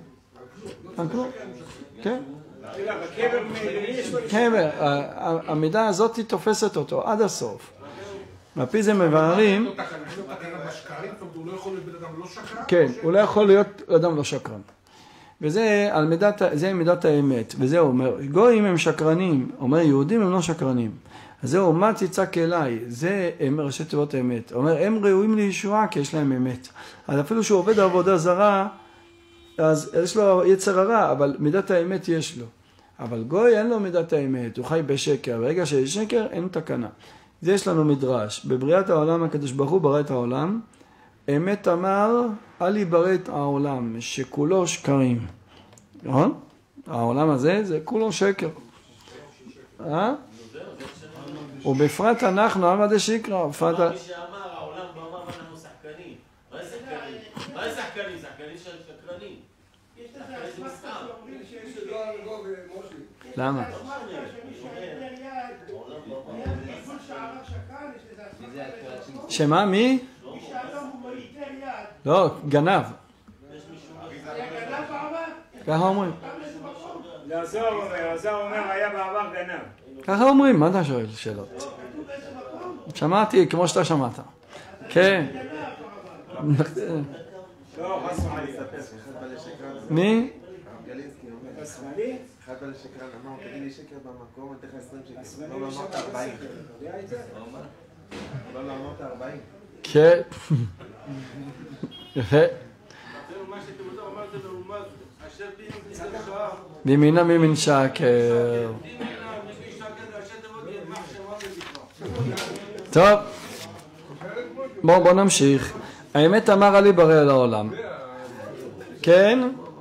כן. כן. המידה הזאת תופסת אותו עד הסוף. לפי זה מבארים. הוא לא יכול להיות בן אדם לא שקרן? כן, הוא לא יכול להיות אדם לא שקרן. וזה על מידת האמת. וזה אומר, גויים הם שקרנים. אומר, יהודים הם לא שקרנים. אז זהו, מה תצעק אליי? זה ראשי תיבות האמת. אומר, הם ראויים לישועה כי יש להם אמת. אז אפילו שהוא עובד עבודה זרה, אז יש לו יצר הרע, אבל מידת האמת יש לו. אבל גוי אין לו מידת האמת, הוא חי בשקר. ברגע שיש שקר, אין תקנה. זה יש לנו מדרש. בבריאת העולם, הקדוש ברוך הוא ברא את העולם. אמת אמר, אל יברא את העולם, שכולו שקרים. נכון? העולם הזה, זה כולו שקר. ובפרט אנחנו, עמא דשקרא, בפרט... מי שאמר, העולם באמר ואנחנו שחקנים. מה זה שחקנים? מה זה שחקנים? שחקנים של שקרנים. יש לזה אסמכתה שאומרים שיש... למה? שמה? מי? לא, גנב. ככה אומרים. הזוהר אומר, היה בעבר גנב. ככה אומרים, מה אתה שואל שאלות? שמעתי כמו שאתה שמעת. כן. לא, חס וחלילה. מי? השמאלי? אחד בא לשקרן, אמר, תגיד לי שקר במקום, אני אתן לך 20 שקר. לא אמרת 40. לא אמרת 40. כן. יפה. מה שכבודו אמר זה מרומז, אשר בי נמצא שעה. בימינה ממין שקר. טוב, בואו נמשיך. האמת אמר עלי ברא לעולם. כן?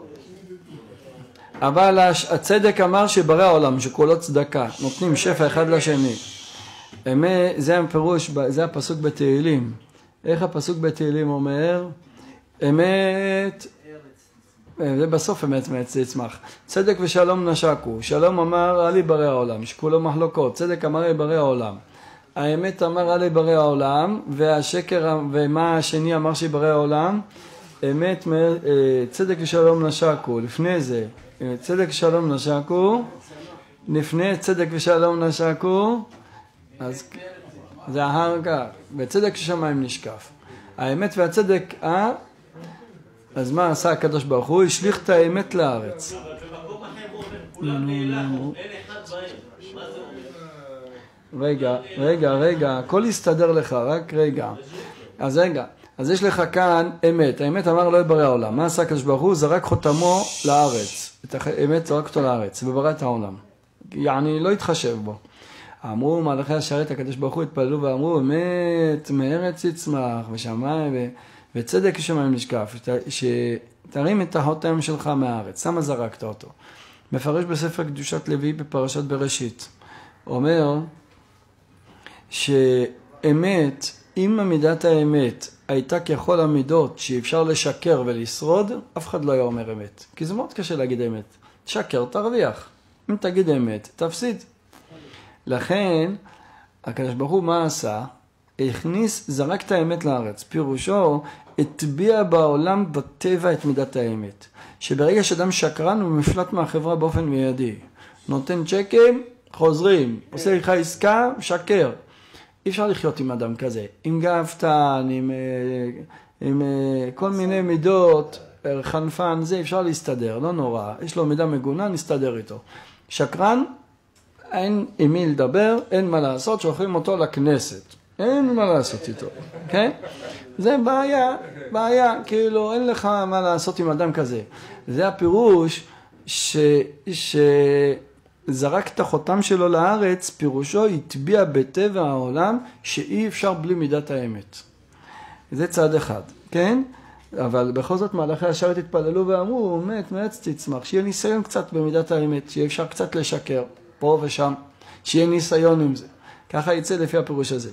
אבל הצדק אמר שברא העולם, שכולו צדקה, נותנים שפע אחד לשני. זה הפירוש, זה הפסוק בתהילים. איך הפסוק בתהילים אומר? אמת, זה בסוף אמת תצמח. צדק ושלום נשקו. שלום אמר עלי ברא העולם, שכולו מחלוקות. צדק אמר עלי ברא העולם. האמת אמר עלי ברא העולם, והשקר, ומה השני אמר שברא העולם? אמת, צדק ושלום נשקו. לפני זה, צדק ושלום נשקו. לפני צדק ושלום נשקו. אז זה אחר כך. וצדק ששמיים נשקף. האמת והצדק, אז מה עשה הקדוש ברוך הוא? השליך את האמת לארץ. אבל במקום אחר הוא אומר, כולם נעלמו, אין אחד בהם. מה זה אומר? רגע, הכל יסתדר לך, רק רגע. אז יש לך כאן אמת. האמת אמר לא יברא העולם. מה עשה הקדוש ברוך הוא? זרק חותמו לארץ. את האמת זרק אותו לארץ, וברא את העולם. יעני לא התחשב בו. אמרו מלאכי השרת הקדוש ברוך הוא התפללו ואמרו אמת מארץ יצמח ושמיים וצדק כשמיים נשקף, שתרים את החותם שלך מהארץ. למה זרקת אותו? מפרש בספר קדושת לוי בפרשת בראשית. אומר שאמת, אם מידת האמת הייתה ככל המידות שאפשר לשקר ולשרוד, אף אחד לא היה אומר אמת. כי זה מאוד קשה להגיד אמת. תשקר, תרוויח. אם תגיד אמת, תפסיד. לכן, הקדוש ברוך הוא מה עשה? זרק את האמת לארץ. פירושו, הטביע בעולם בטבע את מידת האמת. שברגע שאדם שקרן הוא מפלט מהחברה באופן מיידי. נותן צ'קים, חוזרים. עושה לך עסקה, שקר. אי אפשר לחיות עם אדם כזה. עם גאוותן, עם כל מיני מידות, חנפן, זה אפשר להסתדר, לא נורא. יש לו מידה מגונה, נסתדר איתו. שקרן, אין עם מי לדבר, אין מה לעשות, שולחים אותו לכנסת. אין מה לעשות איתו, כן? זה בעיה, כאילו אין לך מה לעשות עם אדם כזה. זה הפירוש שזרק את החותם שלו לארץ, פירושו יטביע בטבע העולם שאי אפשר בלי מידת האמת. זה צד אחד, כן? אבל בכל זאת מלאכי השרת התפללו ואמרו, מארץ תצמח, שיהיה ניסיון קצת במידת האמת, שיהיה אפשר קצת לשקר. פה ושם, שיהיה ניסיון עם זה. ככה יצא לפי הפירוש הזה.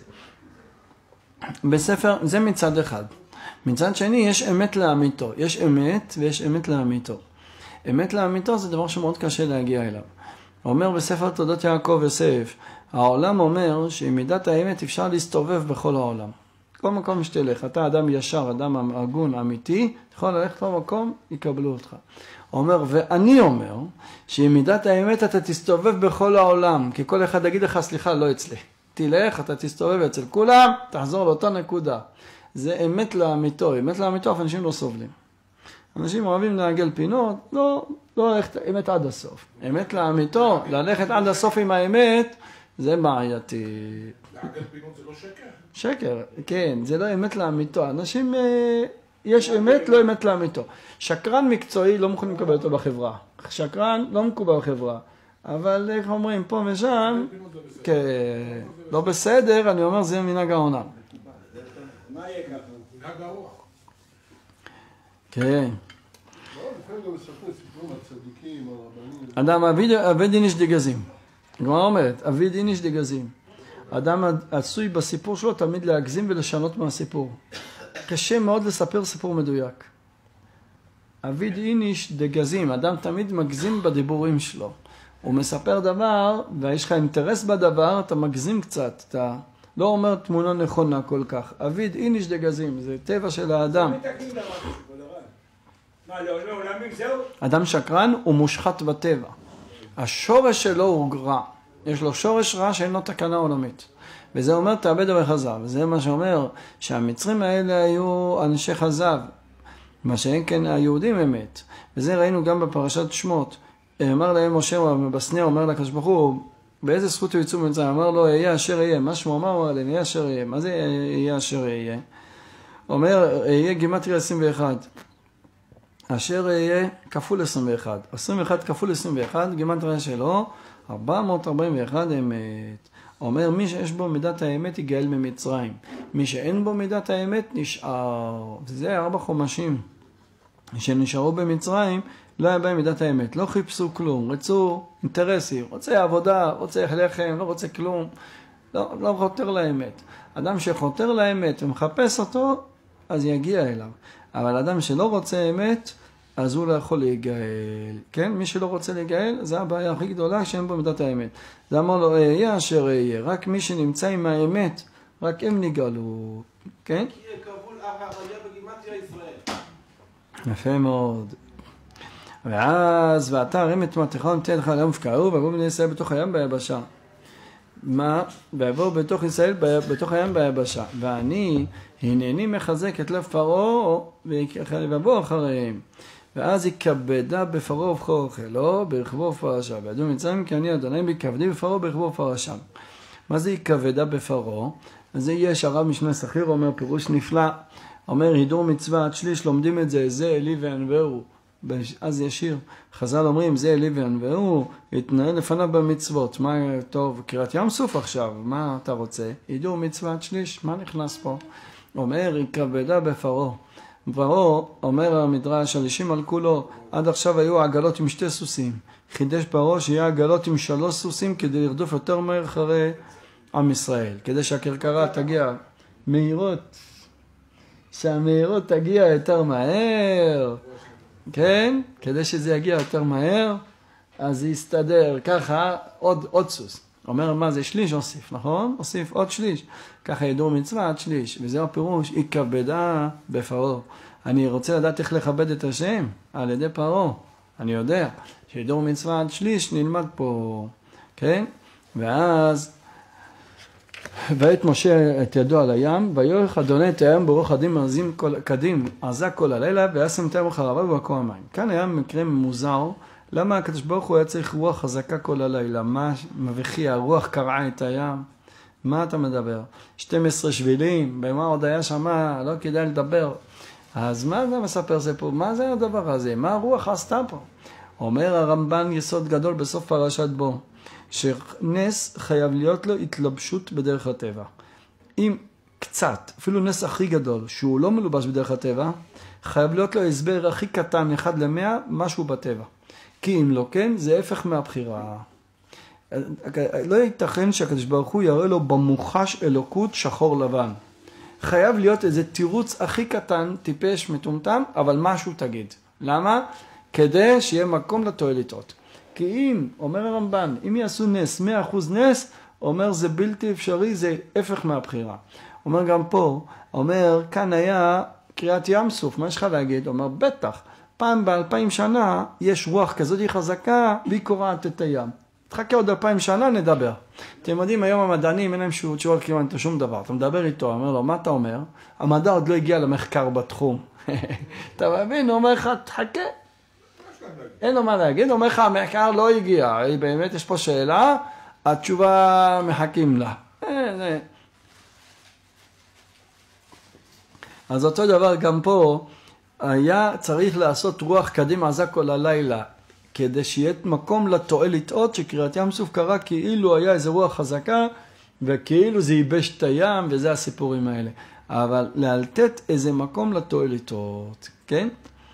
בספר, זה מצד אחד. מצד שני, יש אמת לאמיתו. יש אמת ויש אמת לאמיתו. אמת לאמיתו זה דבר שמאוד קשה להגיע אליו. הוא אומר בספר תולדות יעקב יוסף, העולם אומר שעם מידת האמת אפשר להסתובב בכל העולם. כל מקום שתלך, אתה אדם ישר, אדם הגון, אמיתי, יכול ללכת למקום, יקבלו אותך. הוא אומר, ואני אומר, שעם מידת האמת אתה תסתובב בכל העולם, כי כל אחד יגיד לך, סליחה, לא אצלי. תלך, אתה תסתובב אצל כולם, תחזור לאותה נקודה. זה אמת לאמיתו, אמת לאמיתו, אף אנשים לא סובלים. אנשים אוהבים להגל פינות, לא ללכת אמת עד הסוף. אמת לאמיתו, ללכת עד הסוף עם האמת, זה בעייתי. להגל פינות זה לא שקר? שקר, כן, זה לא אמת לאמיתו. אנשים, יש אמת, לא אמת לאמיתו. שקרן מקצועי לא מוכנים לקבל אותו בחברה. שקרן לא מקובל בחברה. אבל איך אומרים, פה ושם, כן, לא בסדר, אני אומר, זה מנהג העולם. מה יהיה ככה? מנהג הרוח. כן. לפעמים גם מספרים סיפורים על צדיקים, על רבנים. אדם אבד איניש דגזים. הגמרא אומרת, אבד איניש דגזים. אדם עשוי בסיפור שלו תמיד להגזים ולשנות מהסיפור. קשה מאוד לספר סיפור מדויק. אביד איניש דגזים, אדם תמיד מגזים בדיבורים שלו. הוא מספר דבר, ויש לך אינטרס בדבר, אתה מגזים קצת, אתה לא אומר תמונה נכונה כל כך. אביד איניש דגזים, זה טבע של האדם. אדם שקרן הוא מושחת בטבע. השורש שלו הוא רע. יש לו שורש רע שאין לו תקנה עולמית. וזה אומר תאבד וחזב. וזה מה שאומר שהמצרים האלה היו אנשי חזב. מה שאין כן היהודים אמת. וזה ראינו גם בפרשת שמות. אמר להם משה בסנה, אומר לקדוש ברוך הוא, באיזה זכות הוא יצאו ממצרים? אמר לו, יהיה אשר יהיה. מה שמו אמר עליהם, יהיה אשר יהיה. מה זה יהיה אשר יהיה? אומר, יהיה גימטריה 21. אשר יהיה כפול 21. 21 כפול 21, גימטריה שלו, 441 אמת. אומר, מי שיש בו מידת האמת יגאל ממצרים. מי שאין בו מידת האמת נשאר. וזה 4 חומשים שנשארו במצרים, לא היה בהם מידת האמת. לא חיפשו כלום, רצו אינטרסים, רוצה עבודה, רוצה לחם, לא רוצה כלום. לא חותר לאמת. אדם שחותר לאמת ומחפש אותו, אז יגיע אליו. אבל אדם שלא רוצה אמת, אז הוא לא יכול להיגאל. כן? מי שלא רוצה להיגאל, זה הבעיה הכי גדולה שאין בו מידת האמת. זה אמר לו, יהיה אשר יהיה. רק מי שנמצא עם האמת, רק הם נגאלו. כן? כי כבול היה בגימטריה ישראל. יפה מאוד. ואז, ואתה הרים את מטך ונתן לך לים ופקעו, ויבואו בני ישראל בתוך הים ביבשה. מה? ויבואו בתוך ישראל בתוך הים ביבשה. ואני הנני מחזק את לב פרעה ויבוא אחריהם. ואז יכבדה בפרעה ובכל אוכלו ברכבו ופרשה. וידעו מצרים כי אני אדוני בכבדי בפרעה ברכבו ופרשה. מה זה יכבדה בפרעה? אז זה יש הרב משנה סחיר אומר פירוש נפלא. אומר הידור מצוות שליש לומדים את זה, זה אלי וענווהו. אז ישיר, חז"ל אומרים זה אלי וענווהו, התנהל לפניו במצוות. מה טוב, קריאת ים סוף עכשיו, מה אתה רוצה? הידור מצוות שליש, מה נכנס פה? אומר יכבדה בפרעה. פרעה, אומר המדרש, שלישים על כולו, עד עכשיו היו עגלות עם 2 סוסים. חידש פרעה שיהיה עגלות עם 3 סוסים כדי לרדוף יותר מהר אחרי עם ישראל. כדי שהכרכרה תגיע מהירות, שהמהירות תגיע יותר מהר. כן? כדי שזה יגיע יותר מהר, אז זה יסתדר. ככה עוד סוס. אומר מה זה שליש הוסיף, נכון? הוסיף עוד שליש. ככה ידעו מצוות שליש. וזהו הפירוש, יכבדה בפרעה. אני רוצה לדעת איך לכבד את השם על ידי פרעה. אני יודע שידעו מצוות שליש נלמד פה. כן? ואז ואת משה את ידו על הים, ויורך אדוני את הים ברוח קדים עזה כל הלילה, וישם את הים אחריו ובקוע המים. כאן היה מקרה מוזר, למה הקדוש ברוך הוא היה צריך רוח חזקה כל הלילה? מה מבכי, הרוח קרעה את הים? מה אתה מדבר? 12 שבילים, במה עוד היה שמה, לא כדאי לדבר. אז מה אתה מספר זה פה? מה זה הדבר הזה? מה הרוח עשתה פה? אומר הרמב"ן יסוד גדול בסוף פרשת בו. שנס חייב להיות לו התלבשות בדרך הטבע. אם קצת, אפילו נס הכי גדול, שהוא לא מלובש בדרך הטבע, חייב להיות לו הסבר הכי קטן, 1 ל-100, משהו בטבע. כי אם לא כן, זה הפך מהבחירה. לא ייתכן שהקדוש ברוך הוא יראה לו במוחש אלוקות שחור לבן. חייב להיות איזה תירוץ הכי קטן, טיפש, מטומטם, אבל משהו תגיד. למה? כדי שיהיה מקום לתועלתות. כי אם, אומר הרמב"ן, אם יעשו נס, 100% נס, אומר זה בלתי אפשרי, זה הפך מהבחירה. אומר גם פה, אומר, כאן היה קריאת ים סוף, מה יש לך להגיד? אומר, בטח, פעם ב2000 שנה יש רוח כזאת חזקה, והיא קורעת את הים. תחכה עוד 2000 שנה, נדבר. אתם יודעים, היום המדענים, אין להם תשובות כמעט שום דבר. אתה מדבר איתו, אומר לו, מה אתה אומר? המדע עוד לא הגיע למחקר בתחום. אתה מבין? הוא אומר לך, תחכה. אין לו מה להגיד, אומר לך, המחקר לא הגיע, באמת יש פה שאלה, התשובה מחכים לה. אז אותו דבר גם פה, היה צריך לעשות רוח קדים עזה כל הלילה, כדי שיהיה מקום לתועל לטעות, שקריאת ים סוף קרה כאילו היה איזה רוח חזקה, וכאילו זה ייבש את הים, וזה הסיפורים האלה. אבל להלתת איזה מקום לתועל לטעות, כן?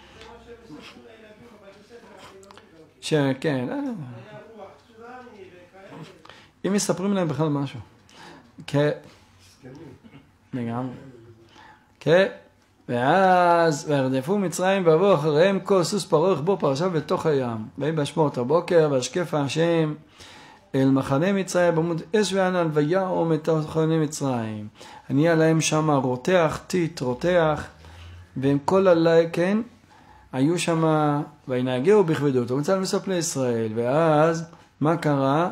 שכן, אם מספרים להם בכלל משהו. כן, לגמרי. כן, ואז וירדפו מצרים ויבואו אחריהם כל סוס פרעה רכבו פרשה בתוך הים. ויהי באשמות הבוקר וישקף השם אל מחנה מצרים בעמוד אש וענן ויעום את מחנה מצרים. נהיה להם שם רותח, טיט, רותח, והם כל הלילה, כן, היו שם, וינהגהו בכבדות, הוא מצא למסוף לישראל, ואז מה קרה?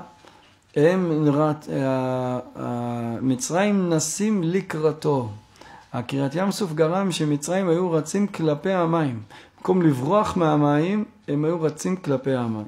מצרים נסים לקראתו. הקריאת ים סוף גרם שמצרים היו רצים כלפי המים. במקום לברוח מהמים, הם היו רצים כלפי המים.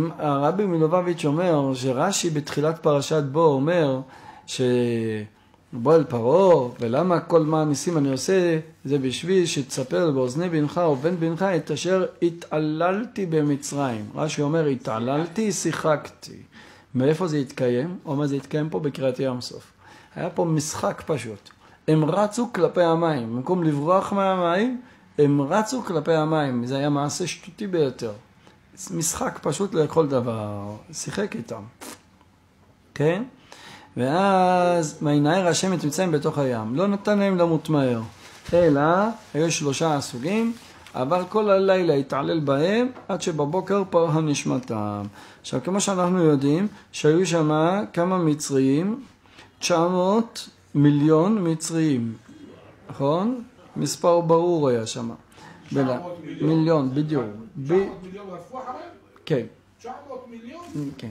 הרבי מלובביץ' אומר, שרש"י בתחילת פרשת בו אומר, בוא אל פרעה, ולמה כל מה הניסים אני עושה, זה בשביל שתספר באוזני בנך ובן בנך את אשר התעללתי במצרים. רש"י אומר, התעללתי, שיחקתי. מאיפה זה התקיים? הוא אומר, זה התקיים פה בקריאת ים סוף. היה פה משחק פשוט. הם רצו כלפי המים. במקום לברוח מהמים, הם רצו כלפי המים. זה היה מעשה שטותי ביותר. משחק פשוט לכל דבר. שיחק איתם. כן? ואז וינער השם את מצרים בתוך הים. לא נתן להם למות מהר. אלא, היו 3 סוגים, אבל כל הלילה התעלל בהם עד שבבוקר פרחה נשמתם. עכשיו, כמו שאנחנו יודעים, שהיו שם כמה מצריים, 900 מיליון מצריים. נכון? מספר ברור היה שם. 900 מיליון, בדיוק. 900 מיליון רדפו אחריהם? כן. 900 מיליון? כן.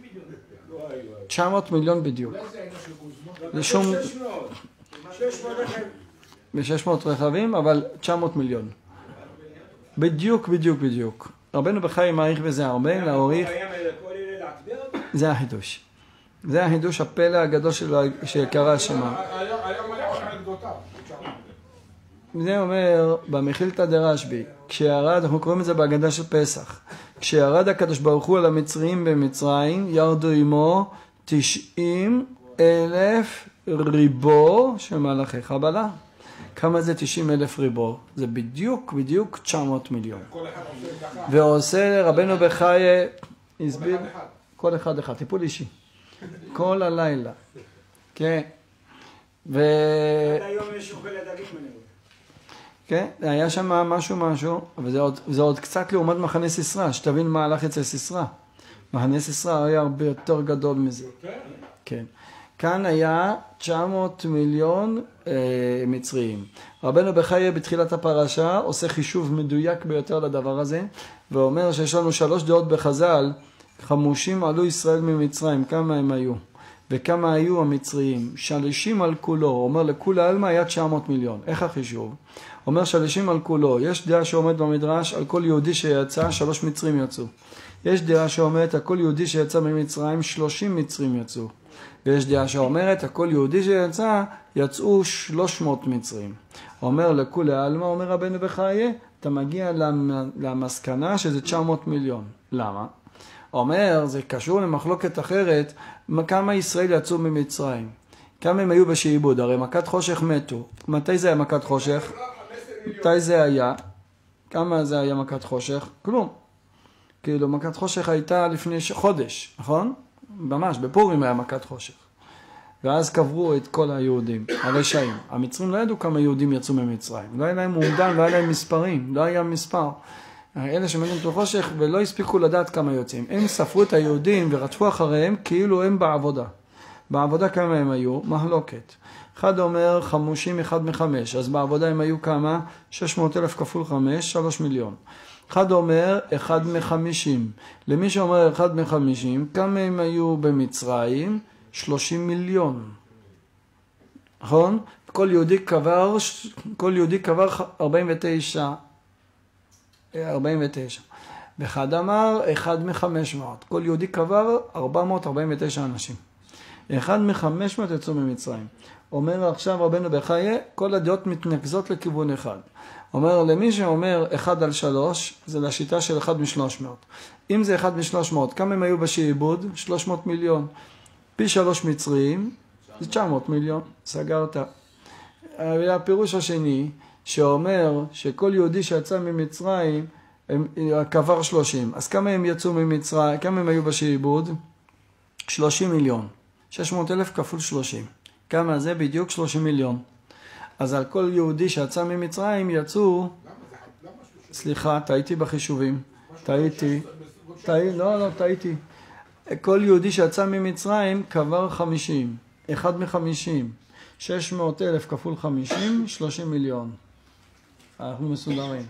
900 מיליון בדיוק. אולי זה העניין של גוזמן? לשום... 600 רכבים, אבל 900 מיליון. בדיוק. רבנו בחיי מעריך בזה הרבה, להוריך. זה החידוש. זה החידוש הפלא הגדול שקרה שם. היום היה אנקדוטה. זה אומר, במחילתא דרשב"י, כשירד, אנחנו קוראים את זה בהגדה של פסח, כשירד הקדוש ברוך הוא על המצרים במצרים, ירדו עמו 90,000 ריבו של מלאכי חבלה. כמה זה 90,000 ריבו? זה בדיוק 900 מיליון. ועושה רבנו בחיי, הסביר, כל אחד, טיפול אישי. כל הלילה. כן. עד היום יש אוכל לדגים מנהל. כן, היה שם משהו, אבל זה עוד קצת לעומת מחנה סיסרא, שתבין מה הלך אצל סיסרא. מחנה סיסרא היה הרבה יותר גדול מזה. כן. כאן היה 900 מיליון מצריים. רבנו בחיי בתחילת הפרשה עושה חישוב מדויק ביותר לדבר הזה, ואומר שיש לנו 3 דעות בחז"ל, חמושים עלו ישראל ממצרים, כמה הם היו, וכמה היו המצריים. 30 על כולו, הוא אומר לכולי עלמא היה 900 מיליון. איך החישוב? אומר 30 על כולו. יש דעה שעומד במדרש, על כל יהודי שיצא, 3 מצרים יצאו. יש דעה שאומרת, על כל יהודי שיצא ממצרים, 30 מצרים יצאו. ויש דעה שאומרת, על כל יהודי שיצא, יצאו 300 מצרים. אומר לכולי עלמא, אומר רבנו בחיי, אתה מגיע למסקנה שזה 900 מיליון. למה? אומר, זה קשור למחלוקת אחרת, כמה ישראל יצאו ממצרים. כמה הם היו בשעבוד, הרי מכת חושך מתו. מתי זה היה מכת חושך? מתי זה היה? כמה זה היה מכת חושך? כלום. כאילו מכת חושך הייתה לפני חודש, נכון? ממש, בפורים היה מכת חושך. ואז קברו את כל היהודים, הרשעים. המצרים לא ידעו כמה יהודים יצאו ממצרים. לא היה להם מומדן, לא היה להם מספרים, לא היה מספר. אלה שמגיעים את החושך ולא הספיקו לדעת כמה יוצאים. הם ספרו את היהודים ורדפו אחריהם כאילו הם בעבודה. בעבודה כמה הם היו? מחלוקת. אחד אומר חמושים 1 מ-5, אז בעבודה הם היו כמה? 600,000 כפול 5, 3 מיליון. אחד אומר 1 מ-50. למי שאומר 1 מ-50, כמה הם היו במצרים? 30 מיליון. נכון? כל יהודי קבר 49. ואחד אמר 1 מ-500. כל יהודי קבר 449 אנשים. 1 מ-500 יצאו ממצרים. אומר עכשיו רבנו בחיי, כל הדעות מתנקזות לכיוון אחד. אומר למי שאומר 1 על 3, זה לשיטה של 1 מ-300. אם זה 1 מ-300, כמה הם היו בשעבוד? 300 מיליון. פי 3 מצרים, זה 900 מיליון. סגרת. הפירוש השני, שאומר שכל יהודי שיצא ממצרים, קבר 30. אז כמה הם יצאו ממצרים, כמה הם היו בשעבוד? 30 מיליון. 600,000 כפול 30. כמה זה? בדיוק 30 מיליון. אז על כל יהודי שיצא ממצרים יצאו... סליחה, טעיתי בחישובים. טעיתי. כל יהודי שיצא ממצרים קבר 50. 1 מ-50. 600,000 כפול 50, 30 מיליון. אנחנו מסודרים.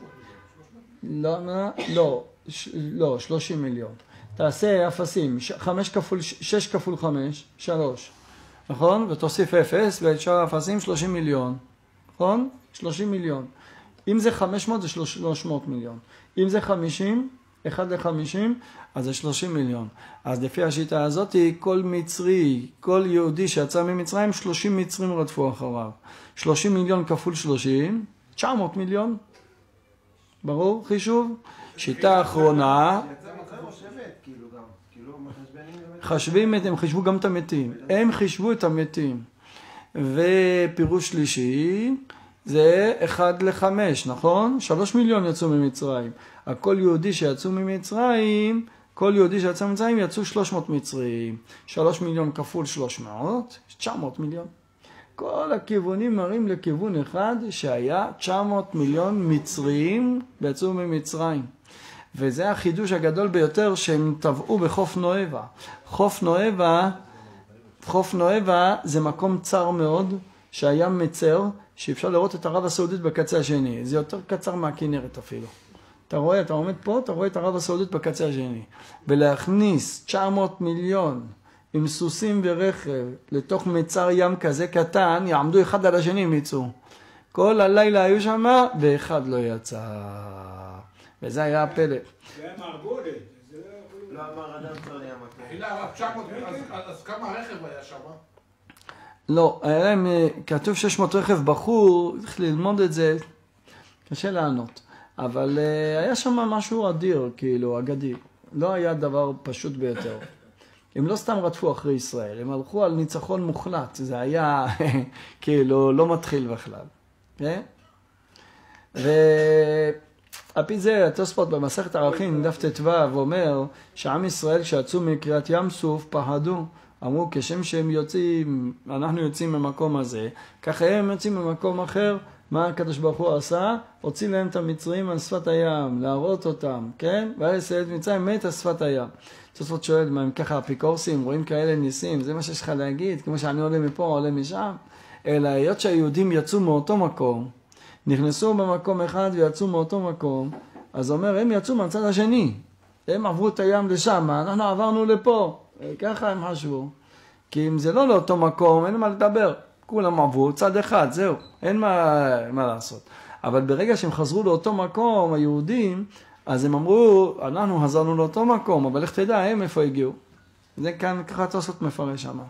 לא, 30 מיליון. תעשה אפסים, 6 כפול 5, 3. נכון? ותוסיף 0, ואת שאר האפסים 30 מיליון. נכון? 30 מיליון. אם זה 500 זה 300 מיליון. אם זה 50, 1 ל-50, אז זה 30 מיליון. אז לפי השיטה הזאת, כל מצרי, כל יהודי שיצא ממצרים, 30 מצרים רדפו אחריו. 30 מיליון כפול 30, 900 מיליון. ברור? חישוב? שיטה אחרונה. יצא מצרים או שבט, כאילו גם. כאילו מחשבנים... חשבים, הם חישבו גם את המתים. הם חישבו את המתים. ופירוש שלישי, זה 1 ל-5, נכון? 3 מיליון יצאו ממצרים. כל יהודי שיצאו ממצרים, כל יהודי שיצא ממצרים יצאו 300 מצרים. 3 מיליון כפול 300, 900 מיליון. כל הכיוונים מראים לכיוון אחד שהיה 900 מיליון מצרים ויצאו ממצרים. וזה החידוש הגדול ביותר שהם טבעו בחוף נואבה. חוף נואבה זה מקום צר מאוד שהיה מצר, שאפשר לראות את ערב הסעודית בקצה השני. זה יותר קצר מהכנרת אפילו. אתה רואה, אתה עומד פה, אתה רואה את ערב הסעודית בקצה השני. ולהכניס 900 מיליון עם סוסים ורכב לתוך מצר ים כזה קטן, יעמדו אחד על השני הם יצאו. כל הלילה היו שם ואחד לא יצא. וזה היה הפלא. זה היה מערבולת. לא אמר אדם צר ים. הנה, 900, אז כמה רכב היה שם? לא, היה להם, כתוב 600 רכב בחור, צריך ללמוד את זה, קשה לענות. אבל היה שם משהו אדיר, כאילו, אגדי. לא היה דבר פשוט ביותר. הם לא סתם רדפו אחרי ישראל, הם הלכו על ניצחון מוחלט. זה היה, כאילו, לא מתחיל בכלל. כן? ועל פי זה, התוספות במסכת ערכים, דף ט"ו, אומר שעם ישראל שיצאו מקריאת ים סוף פחדו. אמרו, כשם שהם יוצאים, אנחנו יוצאים ממקום הזה, ככה הם יוצאים ממקום אחר. מה הקדוש ברוך הוא עשה? הוציא להם את המצרים על שפת הים, להראות אותם, כן? ואז ילד מצרים מת על שפת הים. תוספות שואל, מה הם ככה אפיקורסים, רואים כאלה ניסים, זה מה שיש לך להגיד, כמו שאני עולה מפה, עולה משם? אלא היות שהיהודים יצאו מאותו מקום, נכנסו במקום אחד ויצאו מאותו מקום, אז אומר, הם יצאו מהצד השני, הם עברו את הים לשם, אנחנו עברנו לפה, ככה הם חשבו. כי אם זה לא לאותו מקום, אין מה לדבר. כולם עברו צד אחד, זהו, אין מה לעשות. אבל ברגע שהם חזרו לאותו מקום, היהודים, אז הם אמרו, אנחנו חזרנו לאותו מקום, אבל איך תדע, הם איפה הגיעו. זה כאן, ככה תוספות מפרש שם.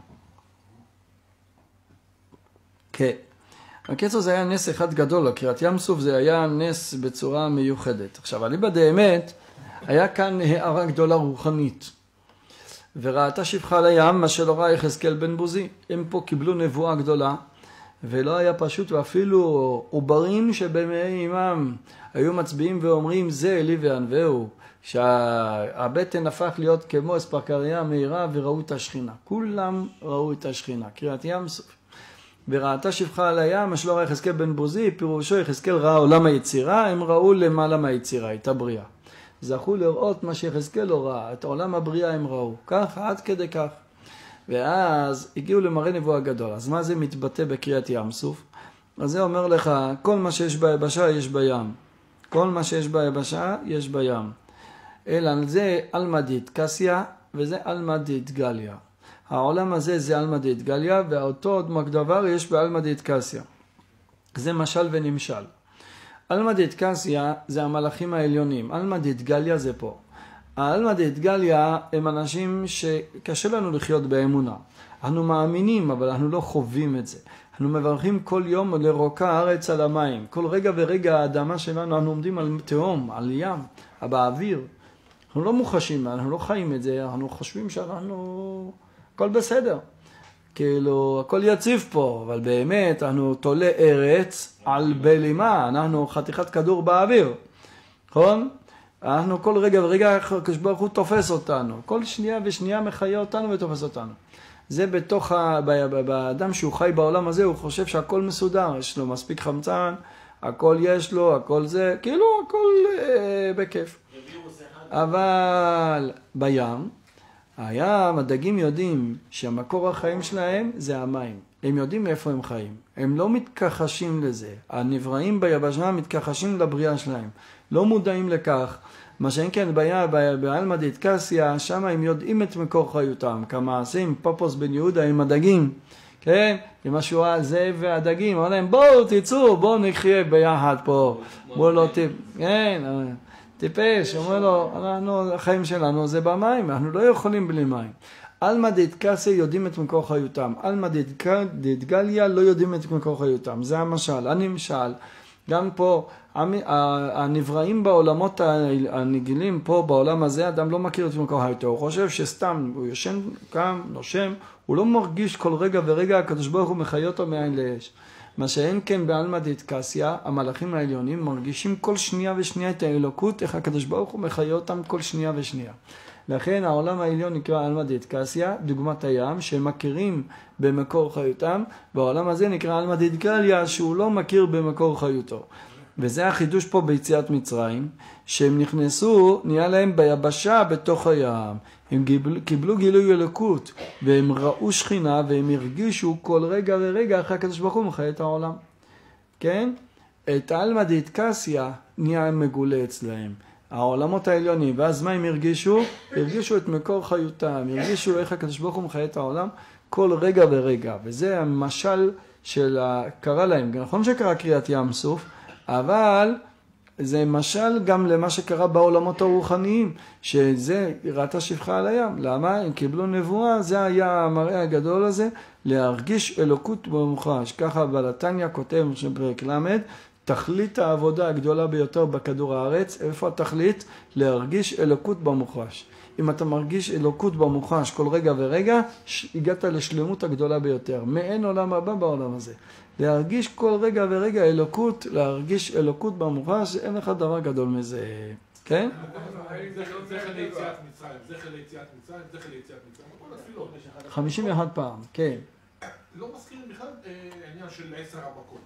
כן. הקיצור זה היה נס אחד גדול, קריאת ים סוף זה היה נס בצורה מיוחדת. עכשיו, אליבא דאמת, היה כאן הערה גדולה רוחנית. וראתה שפחה על הים, מה שלא ראה יחזקאל בן בוזי. הם פה קיבלו נבואה גדולה, ולא היה פשוט, ואפילו עוברים שבמאי אימם היו מצביעים ואומרים, זה אלי וענווהו, שהבטן הפך להיות כמו אספקריה מהירה, וראו את השכינה. כולם ראו את השכינה, קריאת ים סוף. וראתה שפחה על הים, מה שלא ראה יחזקאל בן בוזי, פירושו יחזקאל ראה עולם היצירה, הם ראו למעלה מהיצירה, הייתה בריאה. זכו לראות מה שיחזקאל לא ראה, את עולם הבריאה הם ראו, ככה, עד כדי כך. ואז הגיעו למראה נבואה גדול. אז מה זה מתבטא בקריאת ים סוף? אז זה אומר לך, כל מה שיש ביבשה יש בים. כל מה שיש ביבשה יש בים. אלא זה אלמא דאיטקסיה וזה אלמא דאיטגליה. העולם הזה זה אלמא דאיטגליה, ואותו עוד דבר יש באלמא דאיטקסיה. זה משל ונמשל. אלמא דאיטקסיה זה המלאכים העליונים, אלמא דאיטגליה זה פה. האלמא דאיטגליה הם אנשים שקשה לנו לחיות באמונה. אנחנו מאמינים, אבל אנחנו לא חווים את זה. אנחנו מברכים כל יום לרוקה הארץ על המים. כל רגע ורגע האדמה שלנו, אנחנו עומדים על תהום, על ים, באוויר. אנחנו לא מוחשים, אנחנו לא חיים את זה, אנחנו חושבים שאנחנו... הכל בסדר. כאילו, הכל יציב פה, אבל באמת אנחנו תולה ארץ על בלימה, אנחנו חתיכת כדור באוויר. נכון? אנחנו כל רגע ורגע הקדוש ברוך הוא תופס אותנו. כל שנייה ושנייה מחיה אותנו ותופס אותנו. זה בתוך, באדם שהוא חי בעולם הזה, הוא חושב שהכל מסודר, יש לו מספיק חמצן, הכל יש לו, הכל זה, כאילו הכל בכיף. אבל בים, הדגים יודעים שהמקור החיים שלהם זה המים. הם יודעים איפה הם חיים. הם לא מתכחשים לזה. הנבראים ביבשה מתכחשים לבריאה שלהם. לא מודעים לכך. מה שאין כן באלמא דאיטקסיה, שם הם יודעים את מקור חיותם. כמעשים, פפוס בן יהודה עם הדגים. כן? למשהו זה והדגים. אמר להם, בואו תצאו, בואו נחיה ביחד פה. בואו לא כן. טיפש, אומר לו, החיים שלנו זה במים, אנחנו לא יכולים בלי מים. אלמא דאיטקסיה יודעים את מקור חיותם, אלמא דאיטגליה לא יודעים את מקור חיותם. זה המשל, הנמשל. גם פה, הנבראים בעולמות הנגילים, פה בעולם הזה, אדם לא מכיר את מקור חיותו. הוא חושב שסתם, הוא ישן, קם, נושם, הוא לא מרגיש כל רגע ורגע, הקדוש ברוך הוא מחיה אותו מאין לאש. מה שאין כן באלמא דאיטקסיה, המלאכים העליונים מרגישים כל שנייה ושנייה את האלוקות, איך הקדוש ברוך הוא מחיה אותם כל שנייה ושנייה. לכן העולם העליון נקרא אלמא דאיטקסיה, דוגמת הים, שהם מכירים במקור חיותם, והעולם הזה נקרא אלמא דאיטגליה, שהוא לא מכיר במקור חיותו. וזה החידוש פה ביציאת מצרים, שהם נכנסו, נהיה להם ביבשה בתוך הים. הם קיבלו גילוי אלוקות, והם ראו שכינה, והם הרגישו כל רגע ורגע אחרי הקדוש ברוך הוא מחיה את העולם. כן? את אלמא דאיטקסיה נהיה מגולה אצלהם. העולמות העליונים, ואז מה הם הרגישו? הרגישו את מקור חיותם, הרגישו איך הקדוש ברוך הוא מחיה את העולם כל רגע ורגע. וזה המשל של קרה להם. נכון שקרה קריאת ים סוף, אבל זה משל גם למה שקרה בעולמות הרוחניים, שזה ראתה שפחה על הים. למה? הם קיבלו נבואה, זה היה המראה הגדול הזה, להרגיש אלוקות במוחש. ככה בלתניה כותב בפרק למד, תכלית העבודה הגדולה ביותר בכדור הארץ, איפה התכלית? להרגיש אלוקות במוחש. אם אתה מרגיש אלוקות במוחש כל רגע ורגע, הגעת לשלמות הגדולה ביותר. מאין עולם הבא בעולם הזה. להרגיש כל רגע ורגע אלוקות, להרגיש אלוקות במוחש, אין לך דבר גדול מזה. כן? זכר ליציאת מצרים, זכר ליציאת מצרים, זכר ליציאת מצרים, כל התפילות. 51 פעם, כן. לא מזכירים בכלל עניין של 10 המכות.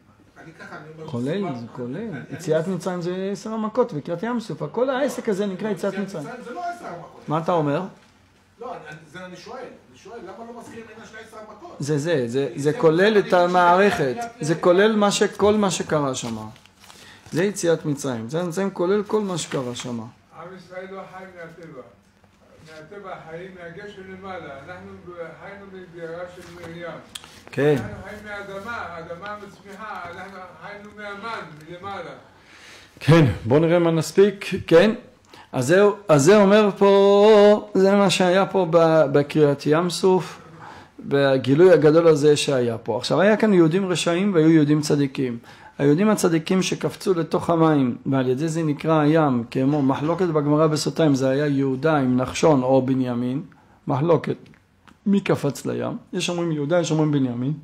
כולל, זה כולל. יציאת מצרים זה 10 המכות, וקריאת ים סוף. כל העסק הזה נקרא יציאת מצרים. זה לא 10 המכות. מה אתה אומר? לא, זה אני שואל, למה לא מזכירים עניין של 10 המכות? זה כולל את המערכת, זה כולל כל מה שקרה שם. זה יציאת מצרים, זה כולל כל מה שקרה שם. עם ישראל לא חי מהטבע. מהטבע חיים מהגשם למעלה. אנחנו חיינו בגזרה של מרים. כן. אנחנו חיים מהאדמה, האדמה מצמיחה, אנחנו חיינו מהמן, מלמעלה. כן, בוא נראה מה נספיק, כן. אז זה אומר פה, זה מה שהיה פה בקריאת ים סוף, בגילוי הגדול הזה שהיה פה. עכשיו היה כאן יהודים רשעים והיו יהודים צדיקים. היהודים הצדיקים שקפצו לתוך המים, ועל ידי זה נקרא הים, כמו מחלוקת בגמרא בסוטה, זה היה יהודה עם נחשון או בנימין, מחלוקת, מי קפץ לים? יש אומרים יהודה, יש אומרים בנימין.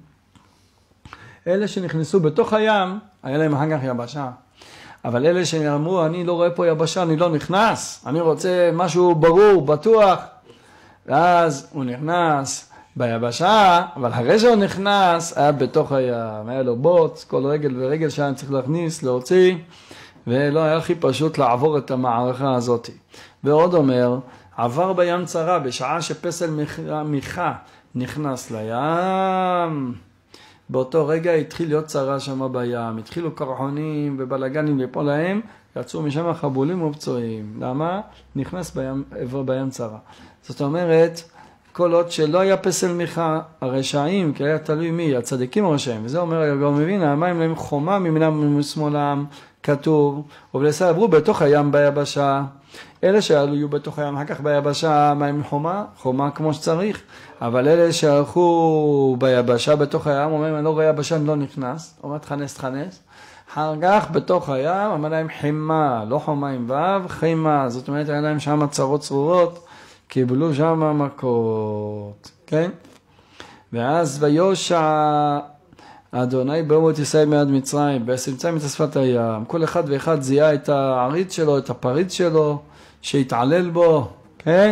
אלה שנכנסו בתוך הים, היה להם אחר כך יבשה. אבל אלה שאמרו, אני לא רואה פה יבשה, אני לא נכנס, אני רוצה משהו ברור, בטוח. ואז הוא נכנס ביבשה, אבל אחרי שהוא נכנס, היה בתוך הים, היה לו בוץ, כל רגל ורגל שהיה צריך להכניס, להוציא, ולא היה הכי פשוט לעבור את המערכה הזאת. ועוד אומר, עבר בים צרה, בשעה שפסל מיכה נכנס לים, באותו רגע התחיל להיות צרה שם בים, התחילו קרחונים ובלגנים ליפול להם, יצאו משם חבולים ופצועים. למה? נכנס עבר בים צרה. זאת אומרת, כל עוד שלא היה פסל מיכה, הרשעים, כי היה תלוי מי, הצדיקים הרשעים, וזה אומר הגאון מווילנה, המים להם חומה מימינם ומשמאלם, כתוב, ובלסה עברו בתוך הים ביבשה. אלה שהיו בתוך הים, אחר כך ביבשה, מים חומה, חומה כמו שצריך, אבל אלה שהלכו ביבשה בתוך הים, אומרים, אני לא רואה יבשה, אני לא נכנס, אומר, תכנס. אחר כך בתוך הים, אמר להם חימה, לא חומה עם וו, חימה, זאת אומרת, היה להם שם צרות צרורות, קיבלו שם מכות, כן? ואז ויושע אדוני באומות ישראל מיד מצרים, ויצא את שפת הים, כל אחד ואחד זיהה את העריץ שלו, את הפריץ שלו, שהתעלל בו, כן?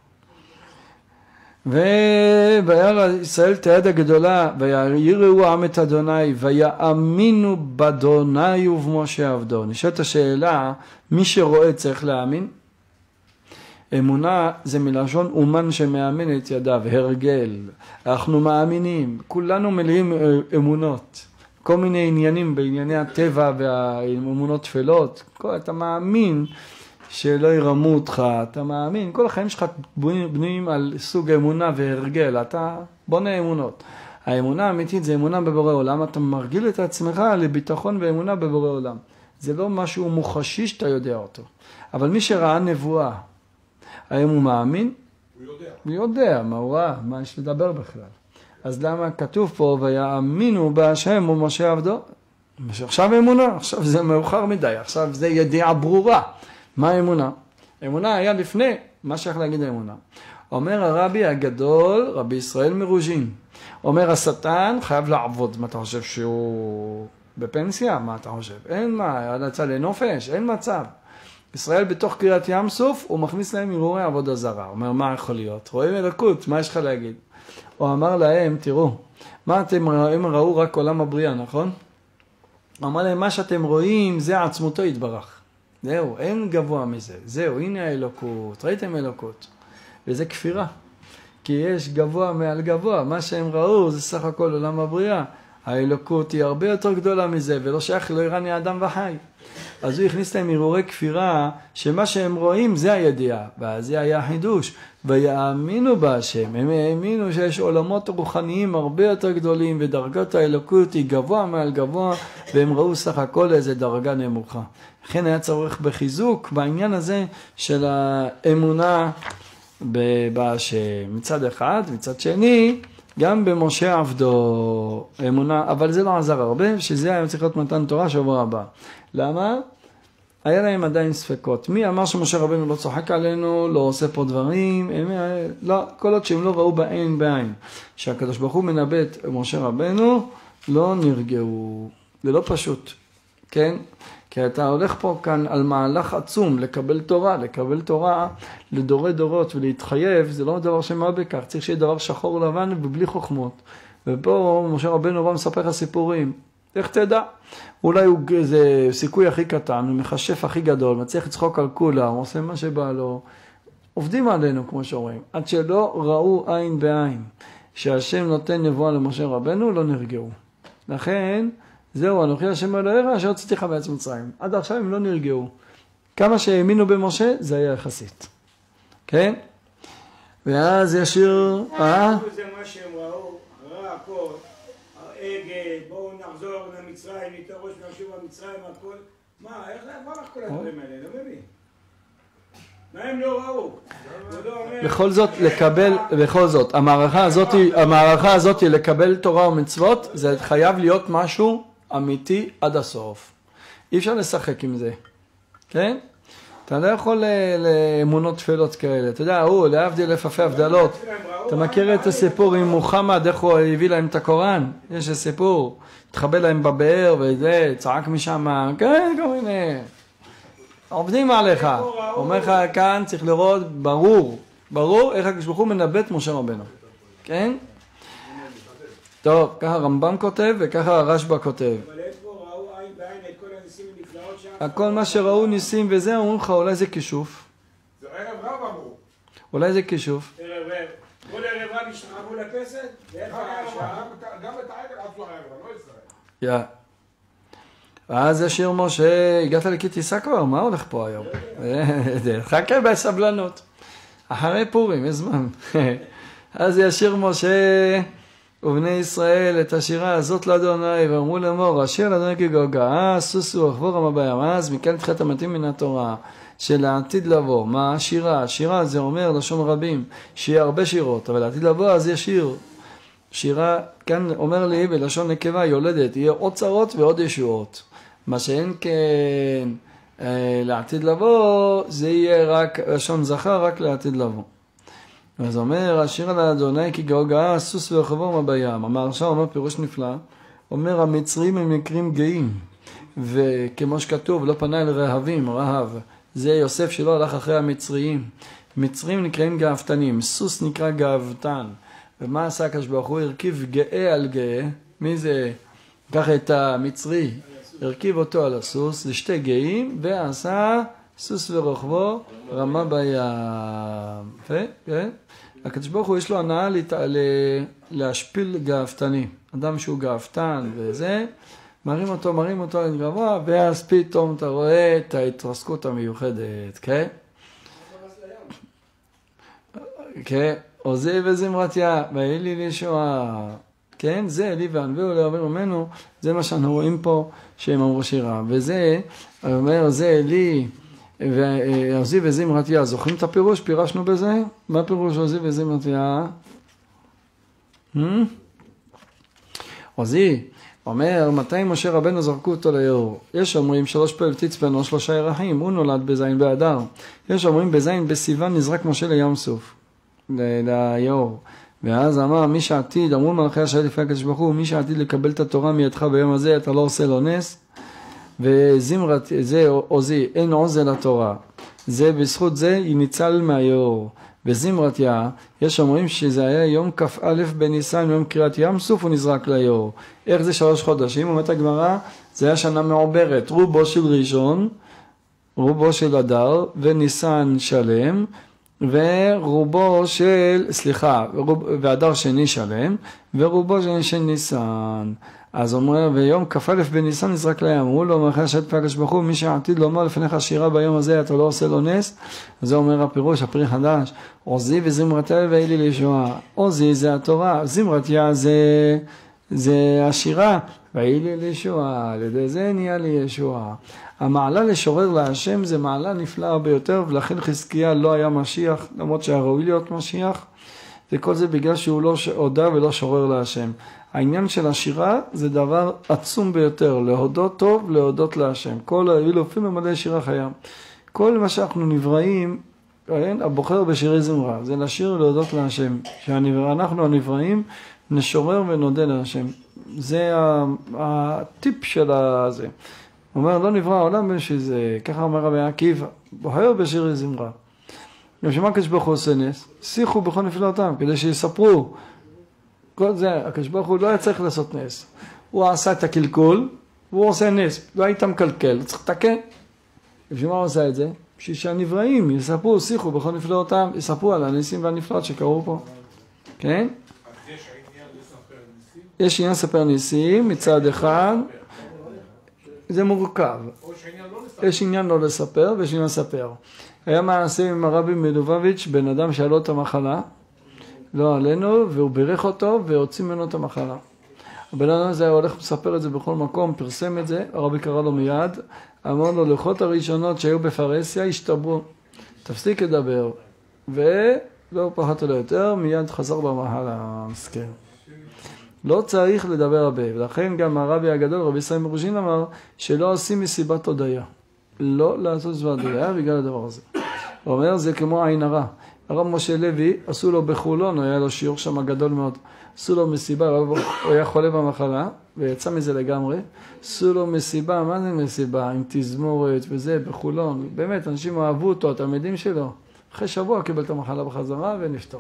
וירא ישראל את היד הגדולה, ויראו העם את אדוני, ויאמינו באדוני ובמשה עבדו. נשאלת השאלה, מי שרואה צריך להאמין? אמונה זה מלשון אומן שמאמין את ידיו, הרגל. אנחנו מאמינים, כולנו מלאים אמונות. כל מיני עניינים בענייני הטבע והאמונות תפלות. אתה מאמין שלא ירמו אותך, אתה מאמין. כל החיים שלך בנויים על סוג אמונה והרגל. אתה בונה אמונות. האמונה האמיתית זה אמונה בבורא עולם. אתה מרגיל את עצמך לביטחון ואמונה בבורא עולם. זה לא משהו מוחשי שאתה יודע אותו. אבל מי שראה נבואה, האם הוא מאמין? הוא יודע מה הוא ראה, מה יש לדבר בכלל. אז למה כתוב פה, ויאמינו בהשם ומשה עבדו? עכשיו אמונה, עכשיו זה מאוחר מדי, עכשיו זה ידיעה ברורה. מה האמונה? האמונה היה לפני, מה שייך להגיד האמונה? אומר הרבי הגדול, רבי ישראל מרוז'ין, אומר השטן חייב לעבוד, מה אתה חושב שהוא בפנסיה? מה אתה חושב? אין מה, יצא לנופש, אין מצב. ישראל בתוך קריאת ים סוף, הוא מכניס להם הרהורי עבודה זרה. הוא אומר, מה יכול להיות? רואים אלוקות, מה יש לך להגיד? הוא אמר להם, תראו, מה הם ראו רק עולם הבריאה, נכון? הוא אמר להם, מה שאתם רואים זה עצמותו יתברך. זהו, אין גבוה מזה. זהו, הנה האלוקות, ראיתם אלוקות. וזה כפירה. כי יש גבוה מעל גבוה, מה שהם ראו זה סך הכל עולם הבריאה. האלוקות היא הרבה יותר גדולה מזה, ולא שייך לא ירני אדם וחי. אז הוא הכניס להם הרהורי כפירה, שמה שהם רואים זה הידיעה, ואז זה היה חידוש. ויאמינו בהשם, הם האמינו שיש עולמות רוחניים הרבה יותר גדולים, ודרגת האלוקות היא גבוה מעל גבוה, והם ראו סך הכל איזה דרגה נמוכה. לכן היה צורך בחיזוק בעניין הזה של האמונה בהשם. מצד אחד, מצד שני, גם במשה עבדו אמונה, אבל זה לא עזר הרבה, שזה היה צריך להיות מתן תורה שבוע הבא. למה? היה להם עדיין ספקות. מי אמר שמשה רבנו לא צוחק עלינו, לא עושה פה דברים? לא, כל עוד שהם לא ראו בעין בעין. שהקדוש ברוך הוא מנבא את משה רבנו, לא נרגעו. זה לא פשוט, כן? כי אתה הולך פה כאן על מהלך עצום, לקבל תורה לדורי דורות ולהתחייב, זה לא דבר שמה בכך, צריך שיהיה דבר שחור לבן ובלי חוכמות. ופה משה רבנו בא מספר לך סיפורים. איך תדע? אולי הוא איזה סיכוי הכי קטן, הוא מחשף הכי גדול, מצליח לצחוק על כולם, עושה מה שבא לו. עובדים עלינו, כמו שאומרים. עד שלא ראו עין בעין, שהשם נותן נבואה למשה רבנו, לא נרגעו. לכן, זהו, אנוכי השם אלוהיך אשר הוצאתיך מארץ מצרים. עד עכשיו הם לא נרגעו. כמה שהאמינו במשה, זה היה יחסית. כן? ואז ישיר... זה מה שהם ראו, ראה הכל, העגל, בואו נחזור למצרים, נתרוש ונשוב למצרים, הכל. מה, איך זה עבר לך כל הדברים האלה? לא מבין. מה הם לא ראו? בכל זאת, המערכה הזאת לקבל תורה ומצוות, זה חייב להיות משהו אמיתי עד הסוף. אי אפשר לשחק עם זה. כן? אתה לא יכול לאמונות תפלות כאלה. אתה יודע, להבדיל לפפי הבדלות. אתה מכיר את הסיפור עם מוחמד, איך הוא הביא להם את הקוראן? יש סיפור, התחבא להם בבאר וזה, צעק משם, כן, כל מיני. עובדים עליך. אומר לך כאן צריך לראות ברור איך הקדוש ברוך הוא מנבא את משה רבנו. כן? טוב, ככה רמב"ם כותב וככה הרשב"א כותב. אבל איפה ראו עין בעין את כל הניסים הנפלאות שם? הכל מה שראו ניסים וזה, אומרים לך, אולי זה כישוף. זה ערב רב אמרו. אולי זה כישוף. ערב רב. כל ערב רב השתחוו לפסל? גם את העגל עשו ערב רב, לא ישראל. אז השיר משה, הגעת לכתיסה כבר, מה הולך פה היום? חכה בסבלנות. אחרי פורים, יש זמן. אז ישיר משה ובני ישראל את השירה הזאת לאדוני, ואמרו לאמור, השיר לאדוני כגוגה, סוסו אחבור רמה בים, אז מכאן תחילת המתים מן התורה, שלעתיד לבוא, מה השירה? שירה זה אומר לשון רבים, שיהיה הרבה שירות, אבל לעתיד לבוא אז יש שיר. שירה, כאן אומר לי בלשון נקבה יולדת, יהיה עוד צרות ועוד ישועות. מה שאין כן לעתיד לבוא, זה יהיה רק לשון זכר, רק לעתיד לבוא. אז אומר, השיר על אדוני כי גאוגה, סוס ורחבור מה בים. המהרש"א אומר פירוש נפלא, אומר המצרים הם מקרים גאים, וכמו שכתוב, לא פנה אל רהבים, רהב. זה יוסף שלא הלך אחרי המצריים. מצרים נקראים גאוותנים, סוס נקרא גאוותן. ומה עשה הקדוש ברוך הוא? הרכיב גאה על גאה. מי זה? קח את המצרי, הרכיב אותו על הסוס, זה שתי גאים, ועשה סוס ורוחבו רמה בים. כן? הקדוש ברוך הוא יש לו הנאה להשפיל גאוותני. אדם שהוא גאוותן וזה, מרים אותו לגבוה, ואז פתאום אתה רואה את ההתרסקות המיוחדת. כן? כן. עוזי וזמרתיה, ויהי לי לישועה. כן? זה אלי וענווהו לעבר ממנו, זה מה שאנחנו רואים פה שהם אמרו שירה. וזה, אומר, זה אלי ועוזי וזמרתיה. זוכרים את הפירוש? פירשנו בזה? מה פירוש עוזי וזמרתיה? עוזי אומר, מתי משה רבנו זרקו אותו ליאור? יש אומרים 3 פעמים תצפנו 3 ירחים, הוא נולד בזין באדר. יש אומרים בזין בסיוון נזרק משה לים סוף, ליאור. ואז אמר, מי שעתיד, אמרו מלאכי השרת לפני הקדוש ברוך הוא, מי שעתיד לקבל את התורה מידך ביום הזה, אתה לא עושה לו נס. וזמרת, זה עוזי, אין עוז לתורה. זה בזכות זה ניצל מהיאור. וזמרתיה, יש אומרים שזה היה יום כ"א בניסן, יום קריאת ים סוף, הוא נזרק ליאור. איך זה 3 חודשים? אומרת הגמרא, זה היה שנה מעוברת, רובו של ראשון, רובו של אדר, וניסן שלם, ורובו של, ואדר שני שלם, ורובו של ניסן. אז אומר, ויום כ"א בניסן נזרק לים, אמרו לו, מלאכי השרת לפני הקדוש ברוך הוא, מי שעתיד לומר לפניך שירה ביום הזה, אתה לא עושה לו נס. זה אומר הפירוש, הפרי חדש, עוזי וזמרתיה ואלי לישועה. עוזי זה התורה, זמרתיה זה השירה, ואלי לישועה, על ידי זה נהיה לי ישועה. המעלה לשורר להשם זה מעלה נפלאה ביותר, ולכן חזקיה לא היה משיח, למרות שהיה ראוי להיות משיח, וכל זה בגלל שהוא לא הודה ולא שורר להשם. העניין של השירה זה דבר עצום ביותר, להודות טוב, להודות להשם. כל האילופים ממלא שירה חיה. כל מה שאנחנו נבראים, הבוחר בשירי זמרה, זה לשיר ולהודות להשם. שאנחנו הנבראים נשורר ונודה להשם. זה הטיפ של הזה. הוא אומר, לא נברא העולם שזה, ככה אומר רבי עקיבא, בוחר בשירי זמרה. גם שמה הקדוש ברוך הוא עושה נס, שיחו בכל נפלאותם, כדי שיספרו. כל זה, הקדוש ברוך הוא לא היה צריך לעשות נס. הוא עשה את הקלקול, והוא עושה נס. לא היית מקלקל, צריך לתקן. בשביל מה הוא עושה את זה? בשביל שהנבראים יספרו, שיחו בכל נפלאותם, יספרו על הניסים והנפלאות שקרו פה. כן? יש עניין לספר ניסים מצד אחד. זה מורכב. יש עניין לא לספר ויש עניין לספר. היה מעשה עם הרבי מלובביץ', בן אדם שאלו את המחלה, לא עלינו, והוא בירך אותו והוציא ממנו את המחלה. הבן אדם הזה היה הולך לספר את זה בכל מקום, פרסם את זה, הרבי קרא לו מיד, אמר לו, לוחות הראשונות שהיו בפרסיה השתברו, תפסיק לדבר, ולא פחת לו יותר, מיד חזר במחלה, מסכן. לא צריך לדבר הרבה, ולכן גם הרבי הגדול, רבי ישראל מרוז'ין אמר, שלא עושים מסיבת הודיה. לא לעשות מסיבת הודיה בגלל הדבר הזה. הוא אומר, זה כמו עין הרע. הרב משה לוי, עשו לו בחולון, היה לו שיעור שם גדול מאוד, עשו לו מסיבה, הוא היה חולה במחלה, ויצא מזה לגמרי, עשו לו מסיבה, מה זה מסיבה? עם תזמורת וזה, בחולון, באמת, אנשים אהבו אותו, התלמידים שלו, אחרי שבוע קיבל את המחלה בחזרה ונפטר.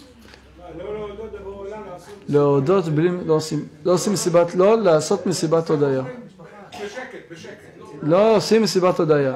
להודות, לא עושים מסיבת, לא לעשות מסיבת הודיה. לא עושים מסיבת הודיה.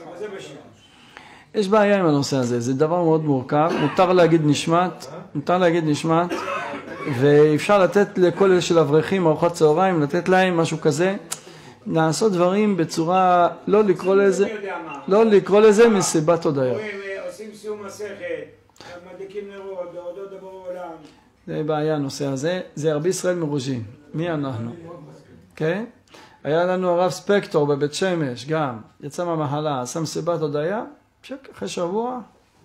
יש בעיה עם הנושא הזה, זה דבר מאוד מורכב, מותר להגיד נשמת, ואפשר לתת לכל אלה של אברכים, ארוחת צהריים, לתת להם משהו כזה, לעשות דברים בצורה, לא לקרוא לזה מסיבת הודיה. עושים סיום מסכת, מדליקים נרות, להודות לבורא עולם. זה בעיה הנושא הזה, זה רבי ישראל מרוז'ין, מי אנחנו? כן? היה לנו הרב ספקטור בבית שמש, גם, יצא מהמחלה, עשה מסיבת הודיה, אחרי שבוע.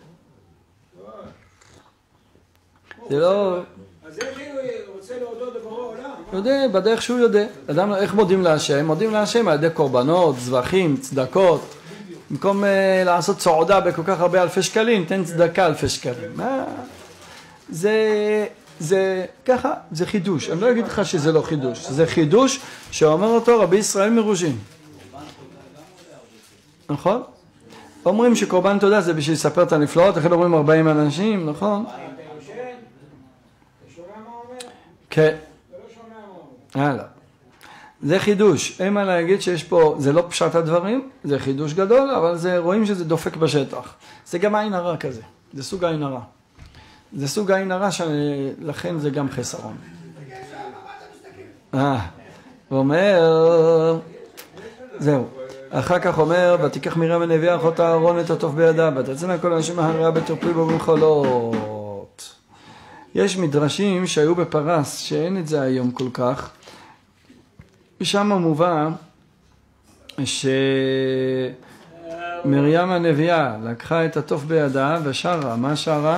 זה לא... אז איך הוא רוצה להודות לבורא עולם? יודע, בדרך שהוא יודע. אדם, איך מודים להשם? מודים להשם על ידי קורבנות, זבחים, צדקות. במקום לעשות סעודה בכל כך הרבה אלפי שקלים, תן צדקה אלפי שקלים. זה ככה, זה חידוש. אני לא אגיד לך שזה לא חידוש. זה חידוש שאומר אותו רבי ישראל מרוז'ין. נכון? אומרים שקורבן תודה זה בשביל לספר את הנפלאות, אחרי אומרים 40 אנשים, נכון? כן. הלאה. זה חידוש. אין מה להגיד שיש פה, זה לא פשט הדברים, זה חידוש גדול, אבל רואים שזה דופק בשטח. זה גם עין הרע כזה. זה סוג עין הרע. זה סוג עין הרע שלכן זה גם חסרון. הוא אומר, זהו. אחר כך אומר, ותיקח מרים ונביאה אחות אהרון את הטוב בידה, ותצאנה כל האנשים מהרעה ותרפי בו במחולות. יש מדרשים שהיו בפרס, שאין את זה היום כל כך, ושם מובא שמרים הנביאה לקחה את התוף בידה ושרה, מה שרה?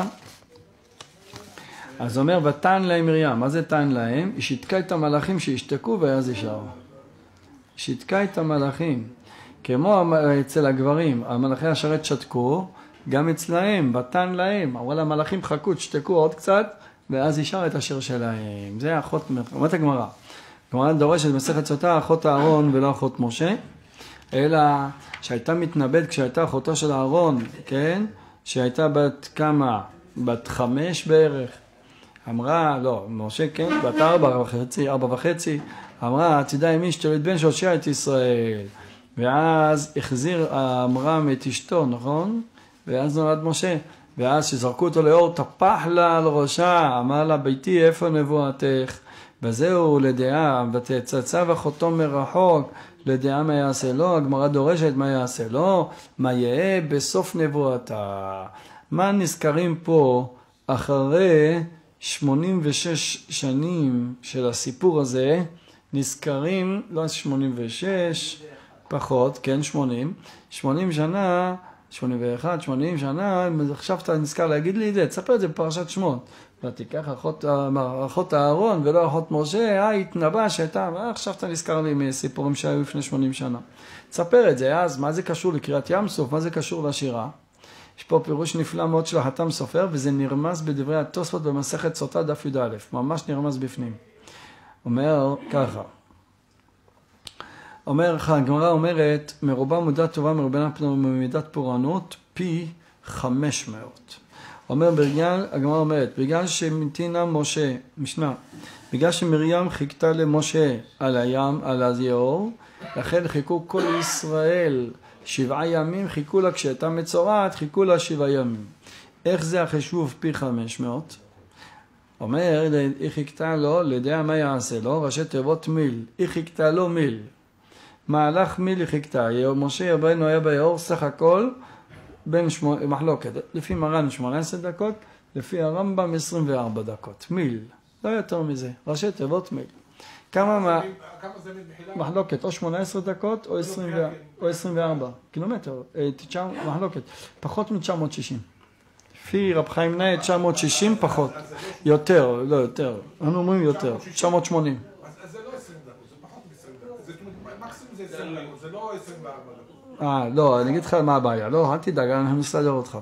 אז אומר, ותן להם מרים, מה זה תן להם? היא שתקה את המלאכים שישתקו ואז היא שרה. שתקה את המלאכים, כמו אצל הגברים, המלאכי השרת שתקו, גם אצלהם, ותן להם, אבל המלאכים חכו, תשתקו עוד קצת, ואז היא שרה את השיר שלהם. זה אחות, אומרת הגמרא. הגמרא דורשת מסכת סוטה, אחות אהרון ולא אחות משה, אלא שהייתה מתנבאת כשהייתה אחותו של אהרון, כן? שהייתה בת כמה? בת 5 בערך. אמרה, לא, משה כן, בת 4.5, אמרה, תדע אמי שתולד בן שהושיע את ישראל. ואז החזיר עמרם את אשתו, נכון? ואז נולד משה. ואז שזרקו אותו לאור, טפח לה על ראשה, אמר לה, ביתי, איפה נבואתך? וזהו לדעה, ותצצב אחותו מרחוק, לדעה מה יעשה לו, הגמרא דורשת מה יעשה לו, מה יהיה בסוף נבואתה. מה נזכרים פה אחרי 86 שנים של הסיפור הזה, נזכרים, לא 86, פחות, כן 80 שנה, 81, 80 שנה, עכשיו אתה נזכר להגיד לי את זה, תספר את זה בפרשת שמות. ותיקח אחות אהרון ולא אחות משה, התנבא שהייתה, עכשיו אתה נזכר לי מסיפורים שהיו לפני 80 שנה. תספר את זה, אז מה זה קשור לקריאת ים סוף, מה זה קשור לשירה? יש פה פירוש נפלא מאוד של החתם סופר, וזה נרמז בדברי התוספות במסכת סוטה דף י"א, ממש נרמז בפנים. אומר ככה, הגמרא אומרת, מרובה מודעת טובה מרובנה ממידת פורענות, פי 500. אומר הגמרא אומרת, בגלל שמתינה משה, משנה, בגלל שמרים חיכתה למשה על הים, על היאור, לכן חיכו כל ישראל 7 ימים, חיכו לה כשהייתה מצורעת, חיכו לה 7 ימים. איך זה החישוב פי 500? אומר, היא חיכתה לו, לדעה מה יעשה לו, ראשי תיבות מיל, היא חיכתה לו מיל. מהלך מיל היא חיכתה, משה רבנו היה ביאור סך הכל, בין מחלוקת, לפי מרן 18 דקות, לפי הרמב"ם 24 דקות, מיל, לא יותר מזה, ראשי תיבות מיל. כמה זה מחלוקת, או 18 דקות או 24 קילומטר, מחלוקת, פחות מ-960. לפי רב חיים נאי 960 פחות, יותר, לא יותר, אנחנו אומרים יותר, 980. אז זה לא 20 דקות, זה פחות מ-20 דקות, מקסימום זה 20 דקות, זה לא 24 דקות. לא, אני אגיד לך מה הבעיה, לא, אל תדאג, אנחנו נסתדר אותך.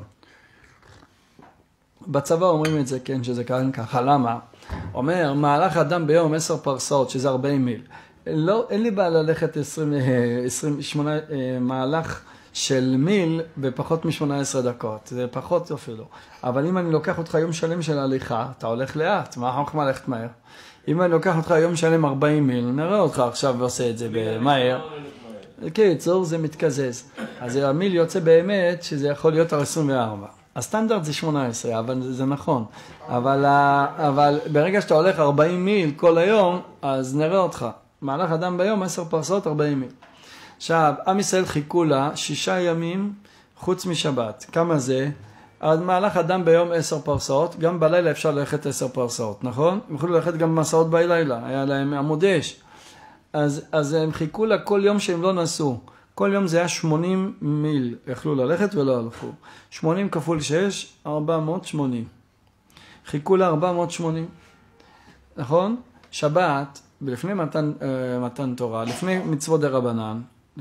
בצבא אומרים את זה, כן, שזה כאן ככה, למה? אומר, מהלך אדם ביום 10 פרסאות, שזה 40 מיל. לא, אין לי בעיה ללכת 28, מהלך של מיל בפחות מ-18 דקות, זה פחות אפילו. אבל אם אני לוקח אותך יום שלם של הליכה, אתה הולך לאט, מה החוכמה ללכת מהר? אם אני לוקח אותך יום שלם 40 מיל, נראה אותך עכשיו ועושה את זה במהר. קיצור, זה מתקזז. אז המיל יוצא באמת שזה יכול להיות על 24. הסטנדרט זה 18, אבל זה נכון. אבל ברגע שאתה הולך 40 מיל כל היום, אז נראה אותך. מהלך אדם ביום 10 פרסאות 40 מיל. עכשיו, עם ישראל חיכו לה 6 ימים חוץ משבת. כמה זה? מהלך אדם ביום 10 פרסאות, גם בלילה אפשר ללכת 10 פרסאות, נכון? הם יכולו ללכת גם מסעות בלילה, היה להם עמוד אש. אז הם חיכו לה כל יום שהם לא נסעו. כל יום זה היה 80 מיל, יכלו ללכת ולא הלכו. 80 כפול 6, 480. חיכו לה 480. נכון? שבת, לפני מתן תורה, לפני מצוות דרבנן,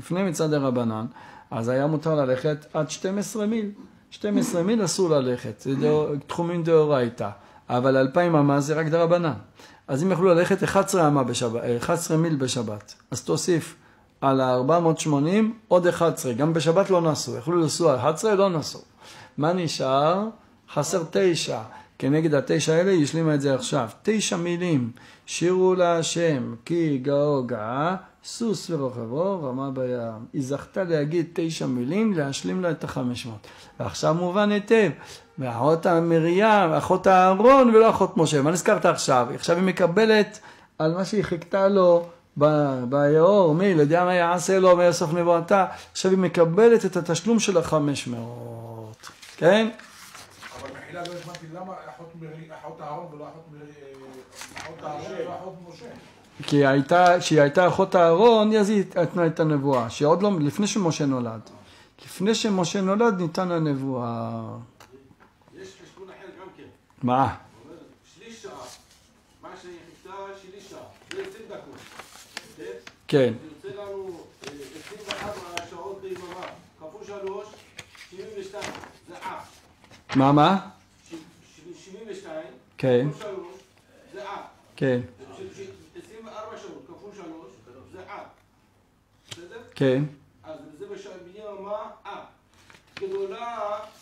אז היה מותר ללכת עד 12 מיל. 12 מיל אסור ללכת, זה תחומים דאורייתא. אבל 2000 אמה זה רק דרבנן. אז אם יכלו ללכת 11 מיל בשבת, אז תוסיף על ה-480 עוד 11, גם בשבת לא נסו, יכלו לנסוע 11, לא נסו. מה נשאר? חסר 9, כנגד 9 האלה ישלימה את זה עכשיו. 9 מילים, שירו להשם, כי גאו גאה, סוס ורוכבו, רמה בים. היא זכתה להגיד 9 מילים, להשלים לה את ה-500. ועכשיו מובן היטב, ואחות מרים, אחות אהרון ולא אחות משה. מה נזכרת עכשיו? עכשיו היא מקבלת על מה שהיא חיכתה לו ביאור, מי, לדעה מה יעשה לו, מה יסוף נבואתה. עכשיו היא מקבלת את התשלום של ה-500. כן? אבל לא הבנתי למה אחות אהרון ולא אחות אהרון ולא אחות משה. כי כשהיא הייתה אחות אהרון, אז היא נתנה את הנבואה, שעוד לא, לפני שמשה נולד. לפני שמשה נולד ניתן הנבואה. יש חשבון אחר גם כן. מה? שליש שעה. מה שחיכתה שליש שעה. זה 20 דקות. כן. זה יוצא לנו 24 שעות ביממה. כפול 3, 72. זה אף. מה? 72. כן. כפול 3, זה אף. כן. 24 שעות כפול 3, זה אף. בסדר? כן. אז זה ביממה אף. גדולה,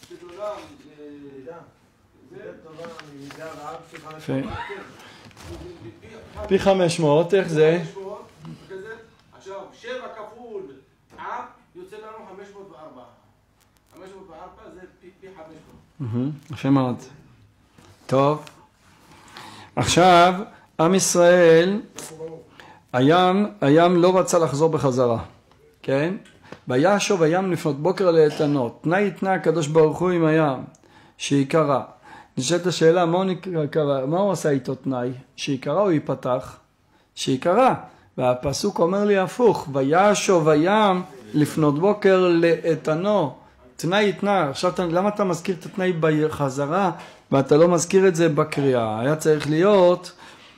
פי 500, איך זה? עכשיו, 7 כפול אף יוצא לנו 504. 504 זה פי 500. יפה מאוד. טוב. עכשיו, עם ישראל, הים לא רצה לחזור בחזרה. כן? וישוב הים לפנות בוקר לאיתנו. תנאי התנה הקדוש ברוך הוא עם הים, שיקרא. נשאלת השאלה, מה הוא עשה איתו תנאי? שיקרא או ייפתח? שיקרא. והפסוק אומר לי הפוך, וישוב הים לפנות בוקר לאיתנו. תנאי התנה. עכשיו, למה אתה מזכיר את התנאי בחזרה, ואתה לא מזכיר את זה בקריאה? היה צריך להיות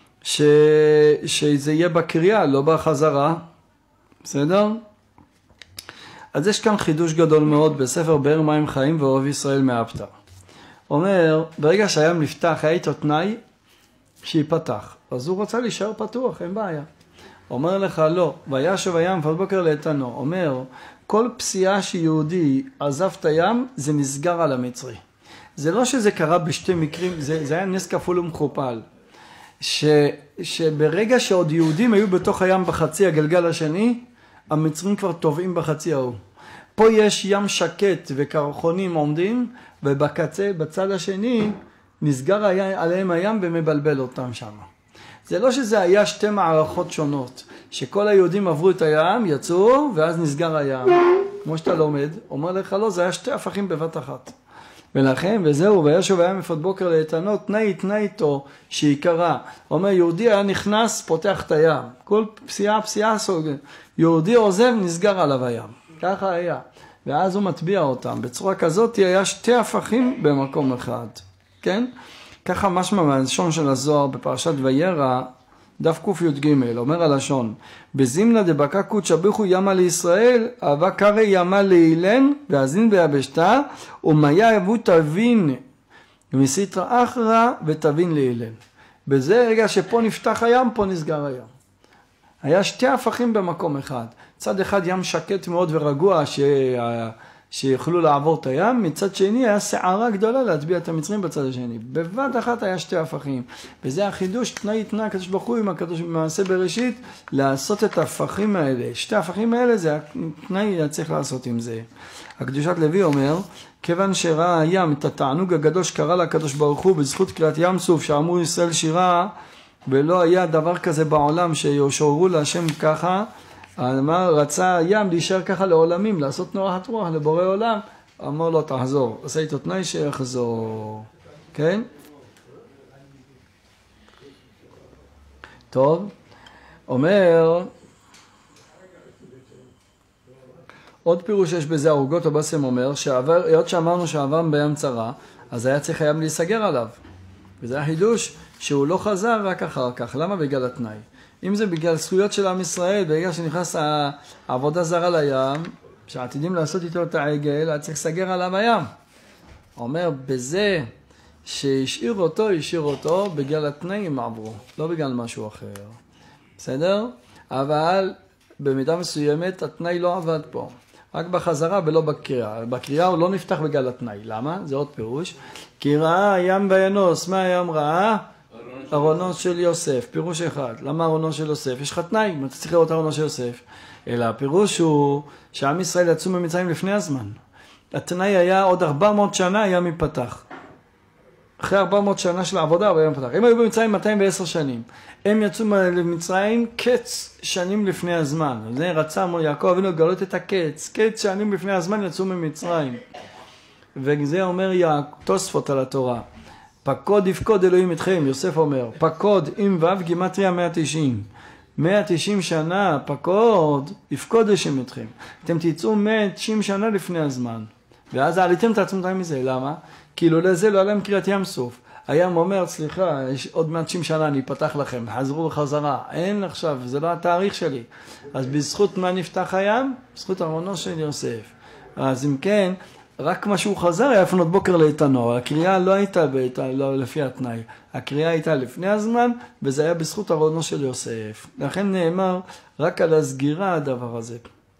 שזה יהיה בקריאה, לא בחזרה. בסדר? אז יש כאן חידוש גדול מאוד בספר באר מים חיים ואוהב ישראל מאפתר. אומר, ברגע שהים נפתח, היה איתו תנאי שיפתח. אז הוא רוצה להישאר פתוח, אין בעיה. אומר לך לא, וישוב הים לפנות בוקר לאיתנו. אומר, כל פסיעה שיהודי עזב את הים, זה נסגר על המצרי. זה לא שזה קרה בשתי מקרים, זה היה נס כפול ומכופל. שברגע שעוד יהודים היו בתוך הים בחצי הגלגל השני, המצרים כבר טובעים בחצי ההוא. פה יש ים שקט וקרחונים עומדים, ובקצה, בצד השני, נסגר עליהם הים ומבלבל אותם שם. זה לא שזה היה שתי מערכות שונות, שכל היהודים עברו את הים, יצאו, ואז נסגר הים. כמו שאתה לומד, אומר לך לא, זה היה שתי הפכים בבת אחת. ולכן, וזהו, וישוב הים לפנות בוקר לאיתנו, תנאי איתו שיקרא. אומר, יהודי היה נכנס, פותח את הים. כל פסיעה סוגר. יהודי עוזב, נסגר עליו הים. ככה היה. ואז הוא מטביע אותם. בצורה כזאת היה שתי הפכים במקום אחד. כן? ככה משמע מהלשון של הזוהר בפרשת וירא, דף ק"ג, אומר הלשון, בזימנה דבקה קודש ביכו ימה לישראל, אהבה קרא ימה לאילן, ואזין ביבשתה, ומיה אבו תבין, ומסיתרא אחרא ותבין לאילן. בזה רגע שפה נפתח הים, פה נסגר הים. היה שתי הפכים במקום אחד. צד אחד ים שקט מאוד ורגוע שיכולו לעבור את הים, מצד שני היה שערה גדולה להטביע את המצרים בצד השני. בבת אחת היה שתי הפכים. וזה החידוש, תנאי התנה הקדוש ברוך הוא עם הקדוש במעשה בראשית, לעשות את ההפכים האלה. שתי ההפכים האלה זה התנאי צריך לעשות עם זה. הקדושת לוי אומר, כיוון שראה הים את התענוג הגדול שקרא לקדוש ברוך הוא בזכות קריאת ים סוף שאמרו ישראל שירה, ולא היה דבר כזה בעולם שישוררו להשם ככה, אמר, רצה הים להישאר ככה לעולמים, לעשות נורחת רוח לבורא עולם, אמר לו תחזור, עשה איתו תנאי שיחזור, כן? טוב, אומר, עוד פירוש יש בזה, ארוגות הבשם אומר, היות שאמרנו שעברם בים צרה, אז היה צריך הים להיסגר עליו, וזה החידוש שהוא לא חזר רק אחר כך, למה? בגלל התנאי. אם זה בגלל זכויות של עם ישראל, ברגע שנכנס העבודה זרה לים, שעתידים לעשות איתו את העגל, היה צריך לסגר עליו הים. אומר, בזה שהשאיר אותו, בגלל התנאים עברו, לא בגלל משהו אחר. בסדר? אבל במידה מסוימת התנאי לא עבד פה. רק בחזרה ולא בקריאה. בקריאה הוא לא נפתח בגלל התנאי. למה? זה עוד פירוש. כי ראה הים וינוס. מה הים ראה? ארונו של יוסף, פירוש אחד. למה ארונו של יוסף? יש לך תנאי, אתה צריך לראות ארונו של יוסף. אלא הפירוש הוא שעם ישראל יצאו ממצרים לפני הזמן. התנאי היה עוד 400 שנה היה מפתח. אחרי 400 שנה של העבודה היה מפתח. הם היו במצרים 210 שנים. הם יצאו ממצרים קץ שנים לפני הזמן. זה רצה יעקב אבינו לגלות את הקץ. קץ שנים לפני הזמן יצאו ממצרים. וזה אומר תוספות על התורה. פקוד יפקוד אלוהים אתכם, יוסף אומר, פקוד עם ו' גימטריה 190. 190 שנה פקוד יפקוד השם אתכם. אתם תצאו 190 שנה לפני הזמן. ואז עליתם את עצמכם מזה, למה? כאילו לזה לא עליהם קריאת ים סוף. הים אומר, סליחה, יש עוד 190 שנה אני אפתח לכם, חזרו בחזרה. אין עכשיו, זה לא התאריך שלי. אז בזכות מה נפתח הים? בזכות ארונו של יוסף. אז אם כן, רק מה שהוא חזר היה לפנות בוקר לאיתנו. הקריאה לא הייתה לא לפי התנאי. הקריאה הייתה לפני הזמן, וזה היה בזכות ארונו של יוסף. לכן נאמר רק על הסגירה הדבר הזה.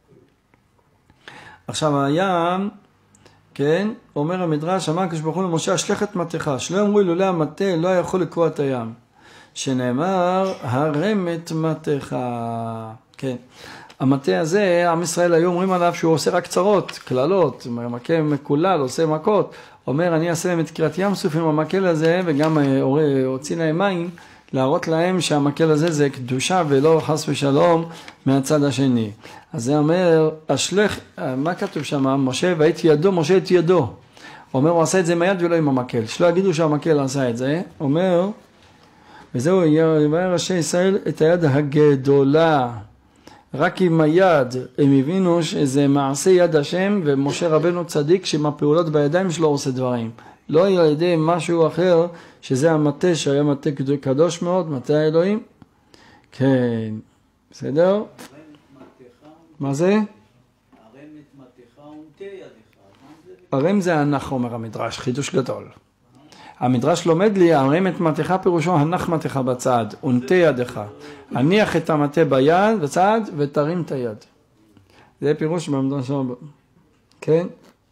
עכשיו הים, כן, אומר המדרש, אמר הקדוש ברוך הוא למשה, אשלח את מטך, שלא יאמרו אילולא המטה לא יכול לקרוע את הים. שנאמר, הרם את מטך. כן. המטה הזה, עם ישראל היו אומרים עליו שהוא עושה רק צרות, כללות, מכה מקולל, עושה מכות. אומר, אני אעשה להם את קריאת ים סוף עם המקל הזה, וגם הוציא להם מים, להראות להם שהמקל הזה זה קדושה ולא חס ושלום מהצד השני. אז זה אומר, אשלח, מה כתוב שם? משה והייתי ידו, משה את ידו. אומר, הוא עשה את זה עם היד ולא עם המקל. שלא יגידו שהמקל עשה את זה. אומר, וזהו, יבאר ראשי ישראל את היד הגדולה. רק עם היד הם הבינו שזה מעשה יד השם, ומשה רבנו צדיק שעם הפעולות בידיים שלו עושה דברים. לא על ידי משהו אחר, שזה המטה שהיה מטה קדוש מאוד, מטה האלוהים. כן, בסדר? מה זה? הרם את מטך ונטה ידך. הרם זה הנח, אומר המדרש, חידוש גדול. המדרש לומד לי, הרם את מטך פירושו הנח מטך בצד, ונטה ידך. הניח את המטה ביד, בצד, ותרים את היד. זה פירוש במדרש. כן?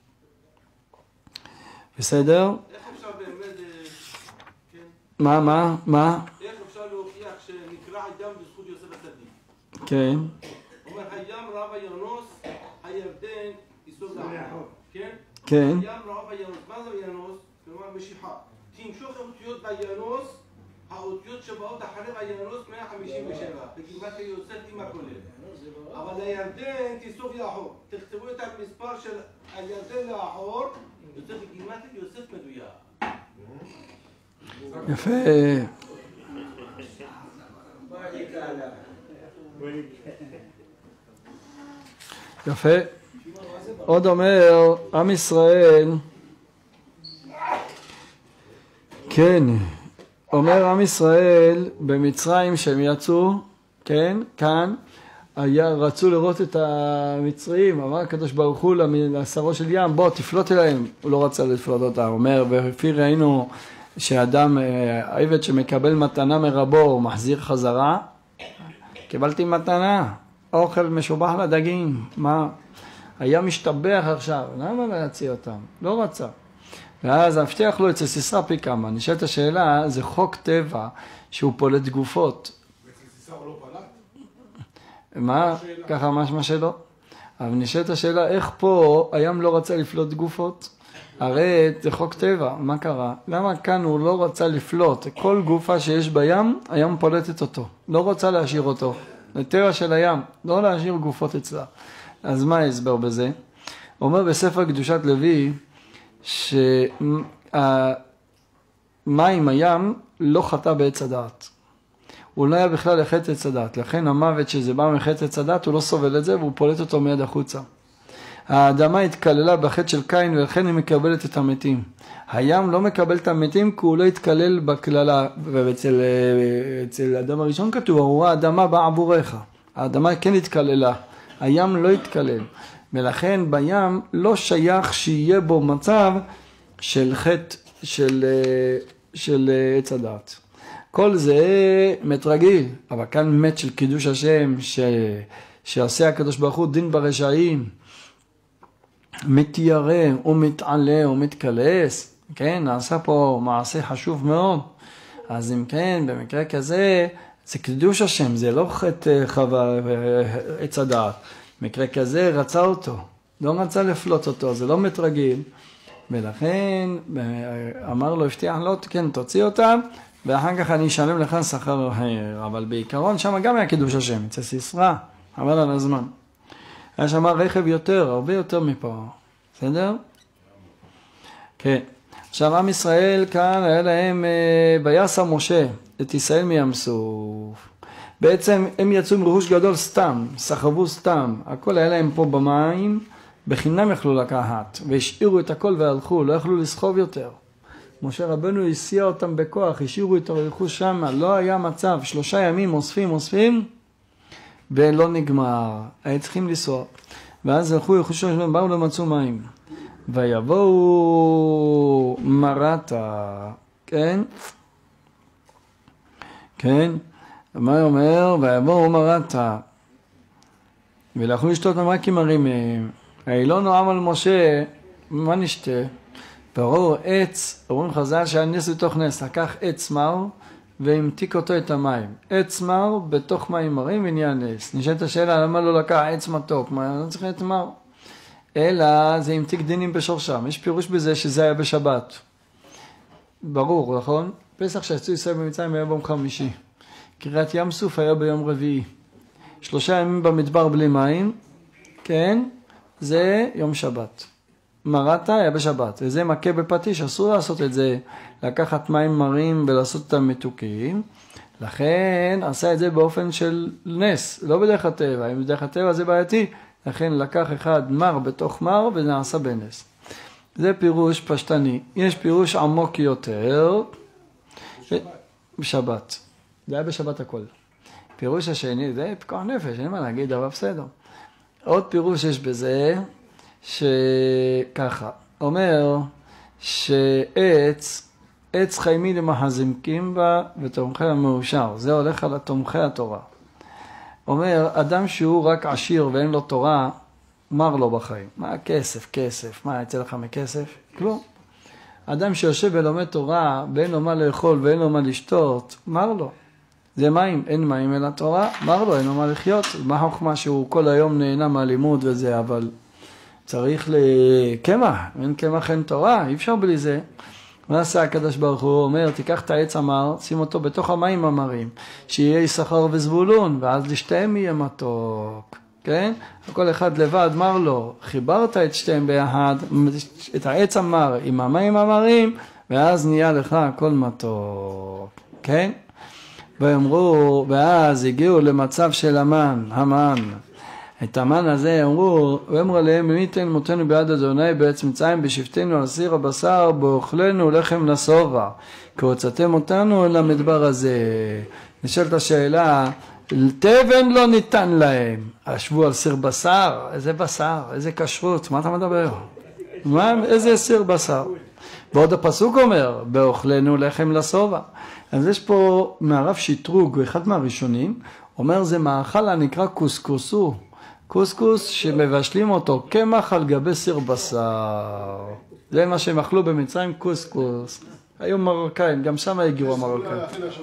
בסדר? איך אפשר באמת, כן? מה? איך אפשר להוכיח שנקרא הים בזכות יוסף הצדיק? כן. אומר, הים רב הינוס, הירדן יסוד לאחור. כן? כן. הים רב הינוס. מה זה הינוס? כלומר משיכה. תמשוך האותיות בינוס, האותיות שבאות אחרי הינוס 157. בגימת יוסף עם הכולל. אבל הירדן תיסוב לאחור. תכתבו את המספר של הירדן לאחור, יוצא בגימת יוסף מדויק. יפה. יפה. עוד אומר, עם ישראל, כן, אומר עם ישראל במצרים שהם יצאו, כן, כאן, רצו לראות את המצרים, אמר הקדוש ברוך הוא לעשרו של ים, בוא תפלוט אליהם, הוא לא רצה לפלוט אותם, אומר, ולפי ראינו שאדם, העבד שמקבל מתנה מרבו, מחזיר חזרה, קיבלתי מתנה, אוכל משובח לדגים, מה? היה משתבח עכשיו, למה לא יציע אותם? לא רצה. ואז הבטיח לו אצל סיסרא פי כמה. נשאלת השאלה, זה חוק טבע שהוא פולט גופות. ואצל סיסרא הוא לא פלט? מה? ככה משמע שלא. אבל נשאלת השאלה, איך פה הים לא רצה לפלוט גופות? הרי זה חוק טבע, מה קרה? למה כאן הוא לא רצה לפלוט? כל גופה שיש בים, הים פולטת אותו. לא רוצה להשאיר אותו. זה טבע של הים, לא להשאיר גופות אצלה. אז מה ההסבר בזה? הוא אומר בספר קדושת לוי, שמים הים לא חטא בעץ הדעת. הוא לא היה בכלל לחטא עץ הדעת. לכן המוות שזה בא מחטא עץ הדעת, הוא לא סובל את זה והוא פולט אותו מיד החוצה. האדמה התקללה בחטא של קין ולכן היא מקבלת את המתים. הים לא מקבל את המתים כי הוא לא התקלל בכללה. ואצל האדם הראשון כתוב, ארורה האדמה באה עבורך. האדמה כן התקללה. הים לא התקלל. ולכן בים לא שייך שיהיה בו מצב של חטא של עץ הדעת. כל זה מת רגיל, אבל כאן מת של קידוש השם, שעושה הקדוש ברוך הוא דין ברשעים, מתיירא ומתעלה ומתקלס, כן, נעשה פה מעשה חשוב מאוד. אז אם כן, במקרה כזה, זה קידוש השם, זה לא חטא עץ הדעת. מקרה כזה רצה אותו, לא רצה לפלוט אותו, זה לא מת רגיל. ולכן אמר לו, הבטיח לו, כן, תוציא אותם, ואחר כך אני אשלם לך שכר אחר. אבל בעיקרון שם גם היה קידוש השם, אצל סיסרא, אבל על הזמן. היה שם רכב יותר, הרבה יותר מפה, בסדר? כן. עכשיו עם ישראל כאן היה להם, ויסע משה את ישראל מים סוף. בעצם הם יצאו מרכוש גדול סתם, סחבו סתם, הכל היה להם פה במים, בחינם יכלו לקחת, והשאירו את הכל והלכו, לא יכלו לסחוב יותר. משה רבנו הסיע אותם בכוח, השאירו את הרכוש שם, לא היה מצב, 3 ימים אוספים, ולא נגמר, היו צריכים לנסוע. ואז הלכו רכוש ראשון, באו לא מצאו מים. ויבואו מרתה, כן? כן? מה הוא אומר? ויבואו מרתה. ולכו לשתות מים רק עם הרים מהם. האילון נועם על משה, מה נשתה? וראו עץ, אומרים חז"ל שהיה נס בתוך נס, לקח עץ מר והמתיק אותו את המים. עץ מר בתוך מים מרים ונהיה נס. נשאלת השאלה למה לא לקח עץ מתוק, מה לא צריך עץ מר? אלא זה המתיק דינים בשורשם. יש פירוש בזה שזה היה בשבת. ברור, נכון? פסח שיצאו ישראל במצרים היה ביום חמישי. קריאת ים סוף היה ביום רביעי. 3 ימים במדבר בלי מים, כן? זה יום שבת. מרתה היה בשבת, וזה מכה בפטיש, אסור לעשות את זה, לקחת מים מרים ולעשות אותם מתוקים, לכן עשה את זה באופן של נס, לא בדרך הטבע, אם בדרך הטבע זה בעייתי, לכן לקח אחד מר בתוך מר ונעשה בנס. זה פירוש פשטני, יש פירוש עמוק יותר, בשבת, זה היה בשבת הכל. פירוש השני, זה פיקוח נפש, אין מה להגיד, אבל בסדר. עוד פירוש יש בזה, שככה, אומר שעץ, עץ חיימי למחזיקים בה ותומכי המאושר, זה הולך על תומכי התורה. אומר, אדם שהוא רק עשיר ואין לו תורה, מר לו בחיים. מה כסף, כסף, מה יצא לך מכסף? כלום. אדם שיושב ולומד תורה ואין לו מה לאכול ואין לו מה לשתות, מר לו. זה מים, אין מים אלא תורה, מר לו, אין לו מה לחיות. מה חוכמה שהוא כל היום נהנה מהלימוד וזה, אבל צריך לקמח, אין קמח אין תורה, אי אפשר בלי זה. מה עשה הקדוש ברוך הוא? אומר, תיקח את העץ המר, שים אותו בתוך המים המרים, שיהיה יששכר וזבולון, ואז לשתיהם יהיה מתוק, כן? כל אחד לבד מר לו, חיברת את שתיהם ביחד, את העץ המר עם המים המרים, ואז נהיה לך הכל מתוק, כן? ואמרו, ואז הגיעו למצב של המן, את המן הזה אמרו, ואמרו עליהם, מי ייתן מותנו ביד אדוני בארץ מצרים, בשבתנו על סיר הבשר, באוכלנו לחם לשובע, כי הוצאתם אותנו אל המדבר הזה. נשאלת השאלה, תבן לא ניתן להם, ישבו על סיר בשר, איזה בשר, איזה כשרות, מה אתה מדבר? איזה סיר בשר? ועוד הפסוק אומר, באוכלנו לחם לשובע. אז יש פה מהרב שטרוג, אחד מהראשונים, אומר זה מאכל הנקרא קוסקוסו, קוסקוס שמבשלים אותו קמח על גבי סיר בשר. זה מה שהם אכלו במצרים, קוסקוס. היו מרוקאים, גם שם הגיעו המרוקאים.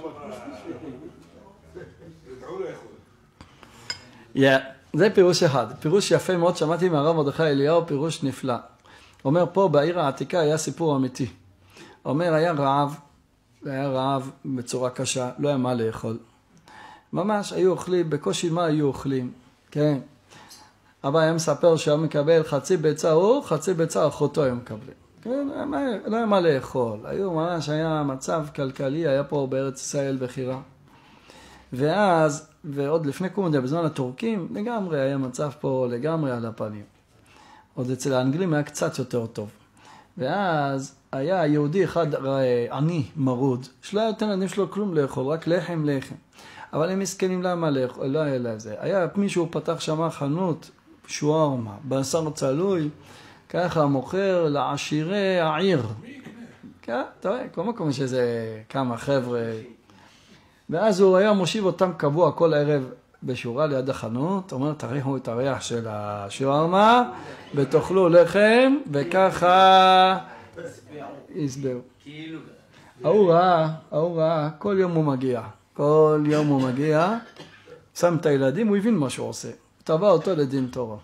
זה פירוש אחד, פירוש יפה מאוד, שמעתי מהרב מרדכי אליהו, פירוש נפלא. אומר פה בעיר העתיקה היה סיפור אמיתי. אומר היה רעב בצורה קשה, לא היה מה לאכול. ממש היו אוכלים, בקושי מה היו אוכלים, כן. אבא היה מספר שהוא מקבל חצי ביצה הוא, חצי ביצה אחותו היו מקבלים. כן, לא היה מה לאכול. היו ממש, היה מצב כלכלי, היה פה בארץ ישראל בחירה. ואז, ועוד לפני קומדיה, בזמן הטורקים, לגמרי היה מצב פה לגמרי על הפנים. עוד אצל האנגלים היה קצת יותר טוב. ואז היה יהודי אחד עני, מרוד, שלא היה נותן להם שלו כלום לאכול, רק לחם. אבל הם מסכנים למה לאכול, לא היה לזה. היה מישהו פתח שמה חנות, שוארמה, בשר צלוי, ככה מוכר לעשירי העיר. כן, אתה רואה, כל מקום יש איזה כמה חבר'ה. ואז הוא היה מושיב אותם קבוע כל הערב בשורה ליד החנות, אומר תריחו את הריח של השוארמה, ותאכלו לחם, וככה יסברו. ההוא ראה, כל יום הוא מגיע, שם את הילדים, הוא הבין מה שהוא עושה. הוא תבע אותו לדין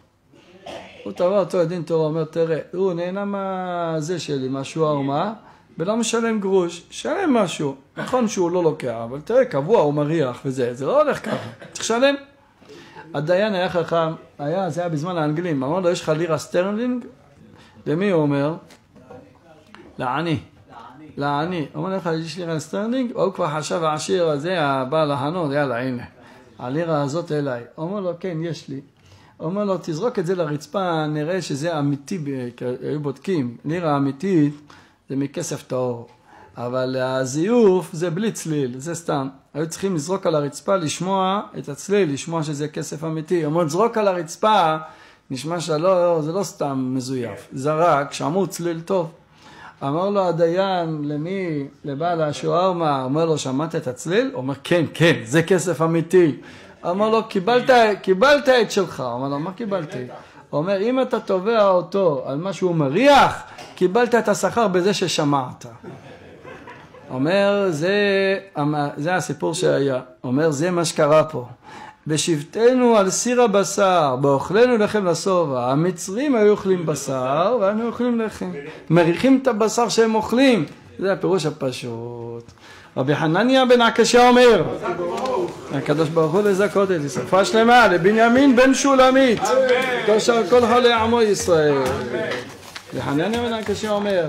תורה. אומר, תראה, הוא נהנה מהזה שלי, מהשוארמה, ולא משלם גרוש, שלם משהו. נכון שהוא לא לוקח, אבל תראה, קבוע, הוא מריח וזה, זה לא הולך ככה, צריך לשלם. הדיין היה חכם, זה היה בזמן האנגלים, אמר לו, יש לך לירה סטרלינג? למי הוא אומר? לעני. לעני. אומר לך, יש לירה סטרלינג, הוא כבר חשב העשיר הזה, הבא להנות, יאללה, הנה. הלירה הזאת אליי. אומר לו, כן, יש לי. אומר לו, תזרוק את זה לרצפה, נראה שזה אמיתי, היו בודקים. לירה אמיתית זה מכסף טהור. אבל הזיוף זה בלי צליל, זה סתם. היו צריכים לזרוק על הרצפה, לשמוע את הצליל, לשמוע שזה כסף אמיתי. אומר, זרוק על הרצפה, נשמע שלא, זה לא סתם מזויף. זרק, שמעו צליל טוב. אמר לו הדיין, למי? לבעל השוארמה, אומר לו, שמעת את הצליל? אומר, כן, כן, זה כסף אמיתי. אמר לו, קיבלת את שלך. אמר לו, מה קיבלתי? אומר, אם אתה תובע אותו על מה שהוא מריח, קיבלת את השכר בזה ששמעת. אומר, זה הסיפור שהיה. אומר, זה מה שקרה פה. בשבטנו על סיר הבשר, באוכלנו לחם לשובע. המצרים היו אוכלים בשר, ואנו אוכלים לחם. מריחים את הבשר שהם אוכלים. זה הפירוש הפשוט. רבי חנניה בן עקשיא אומר, הקדוש ברוך הוא לזכות את ישראל. רפואה שלמה לבנימין בן שולמית. קדוש על כל חולי עמו ישראל. רבי חנניה בן עקשיא אומר,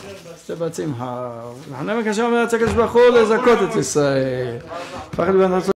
שתי שמחה. חנניה בן עקשיא אומר, הקדוש ברוך הוא לזכות את ישראל.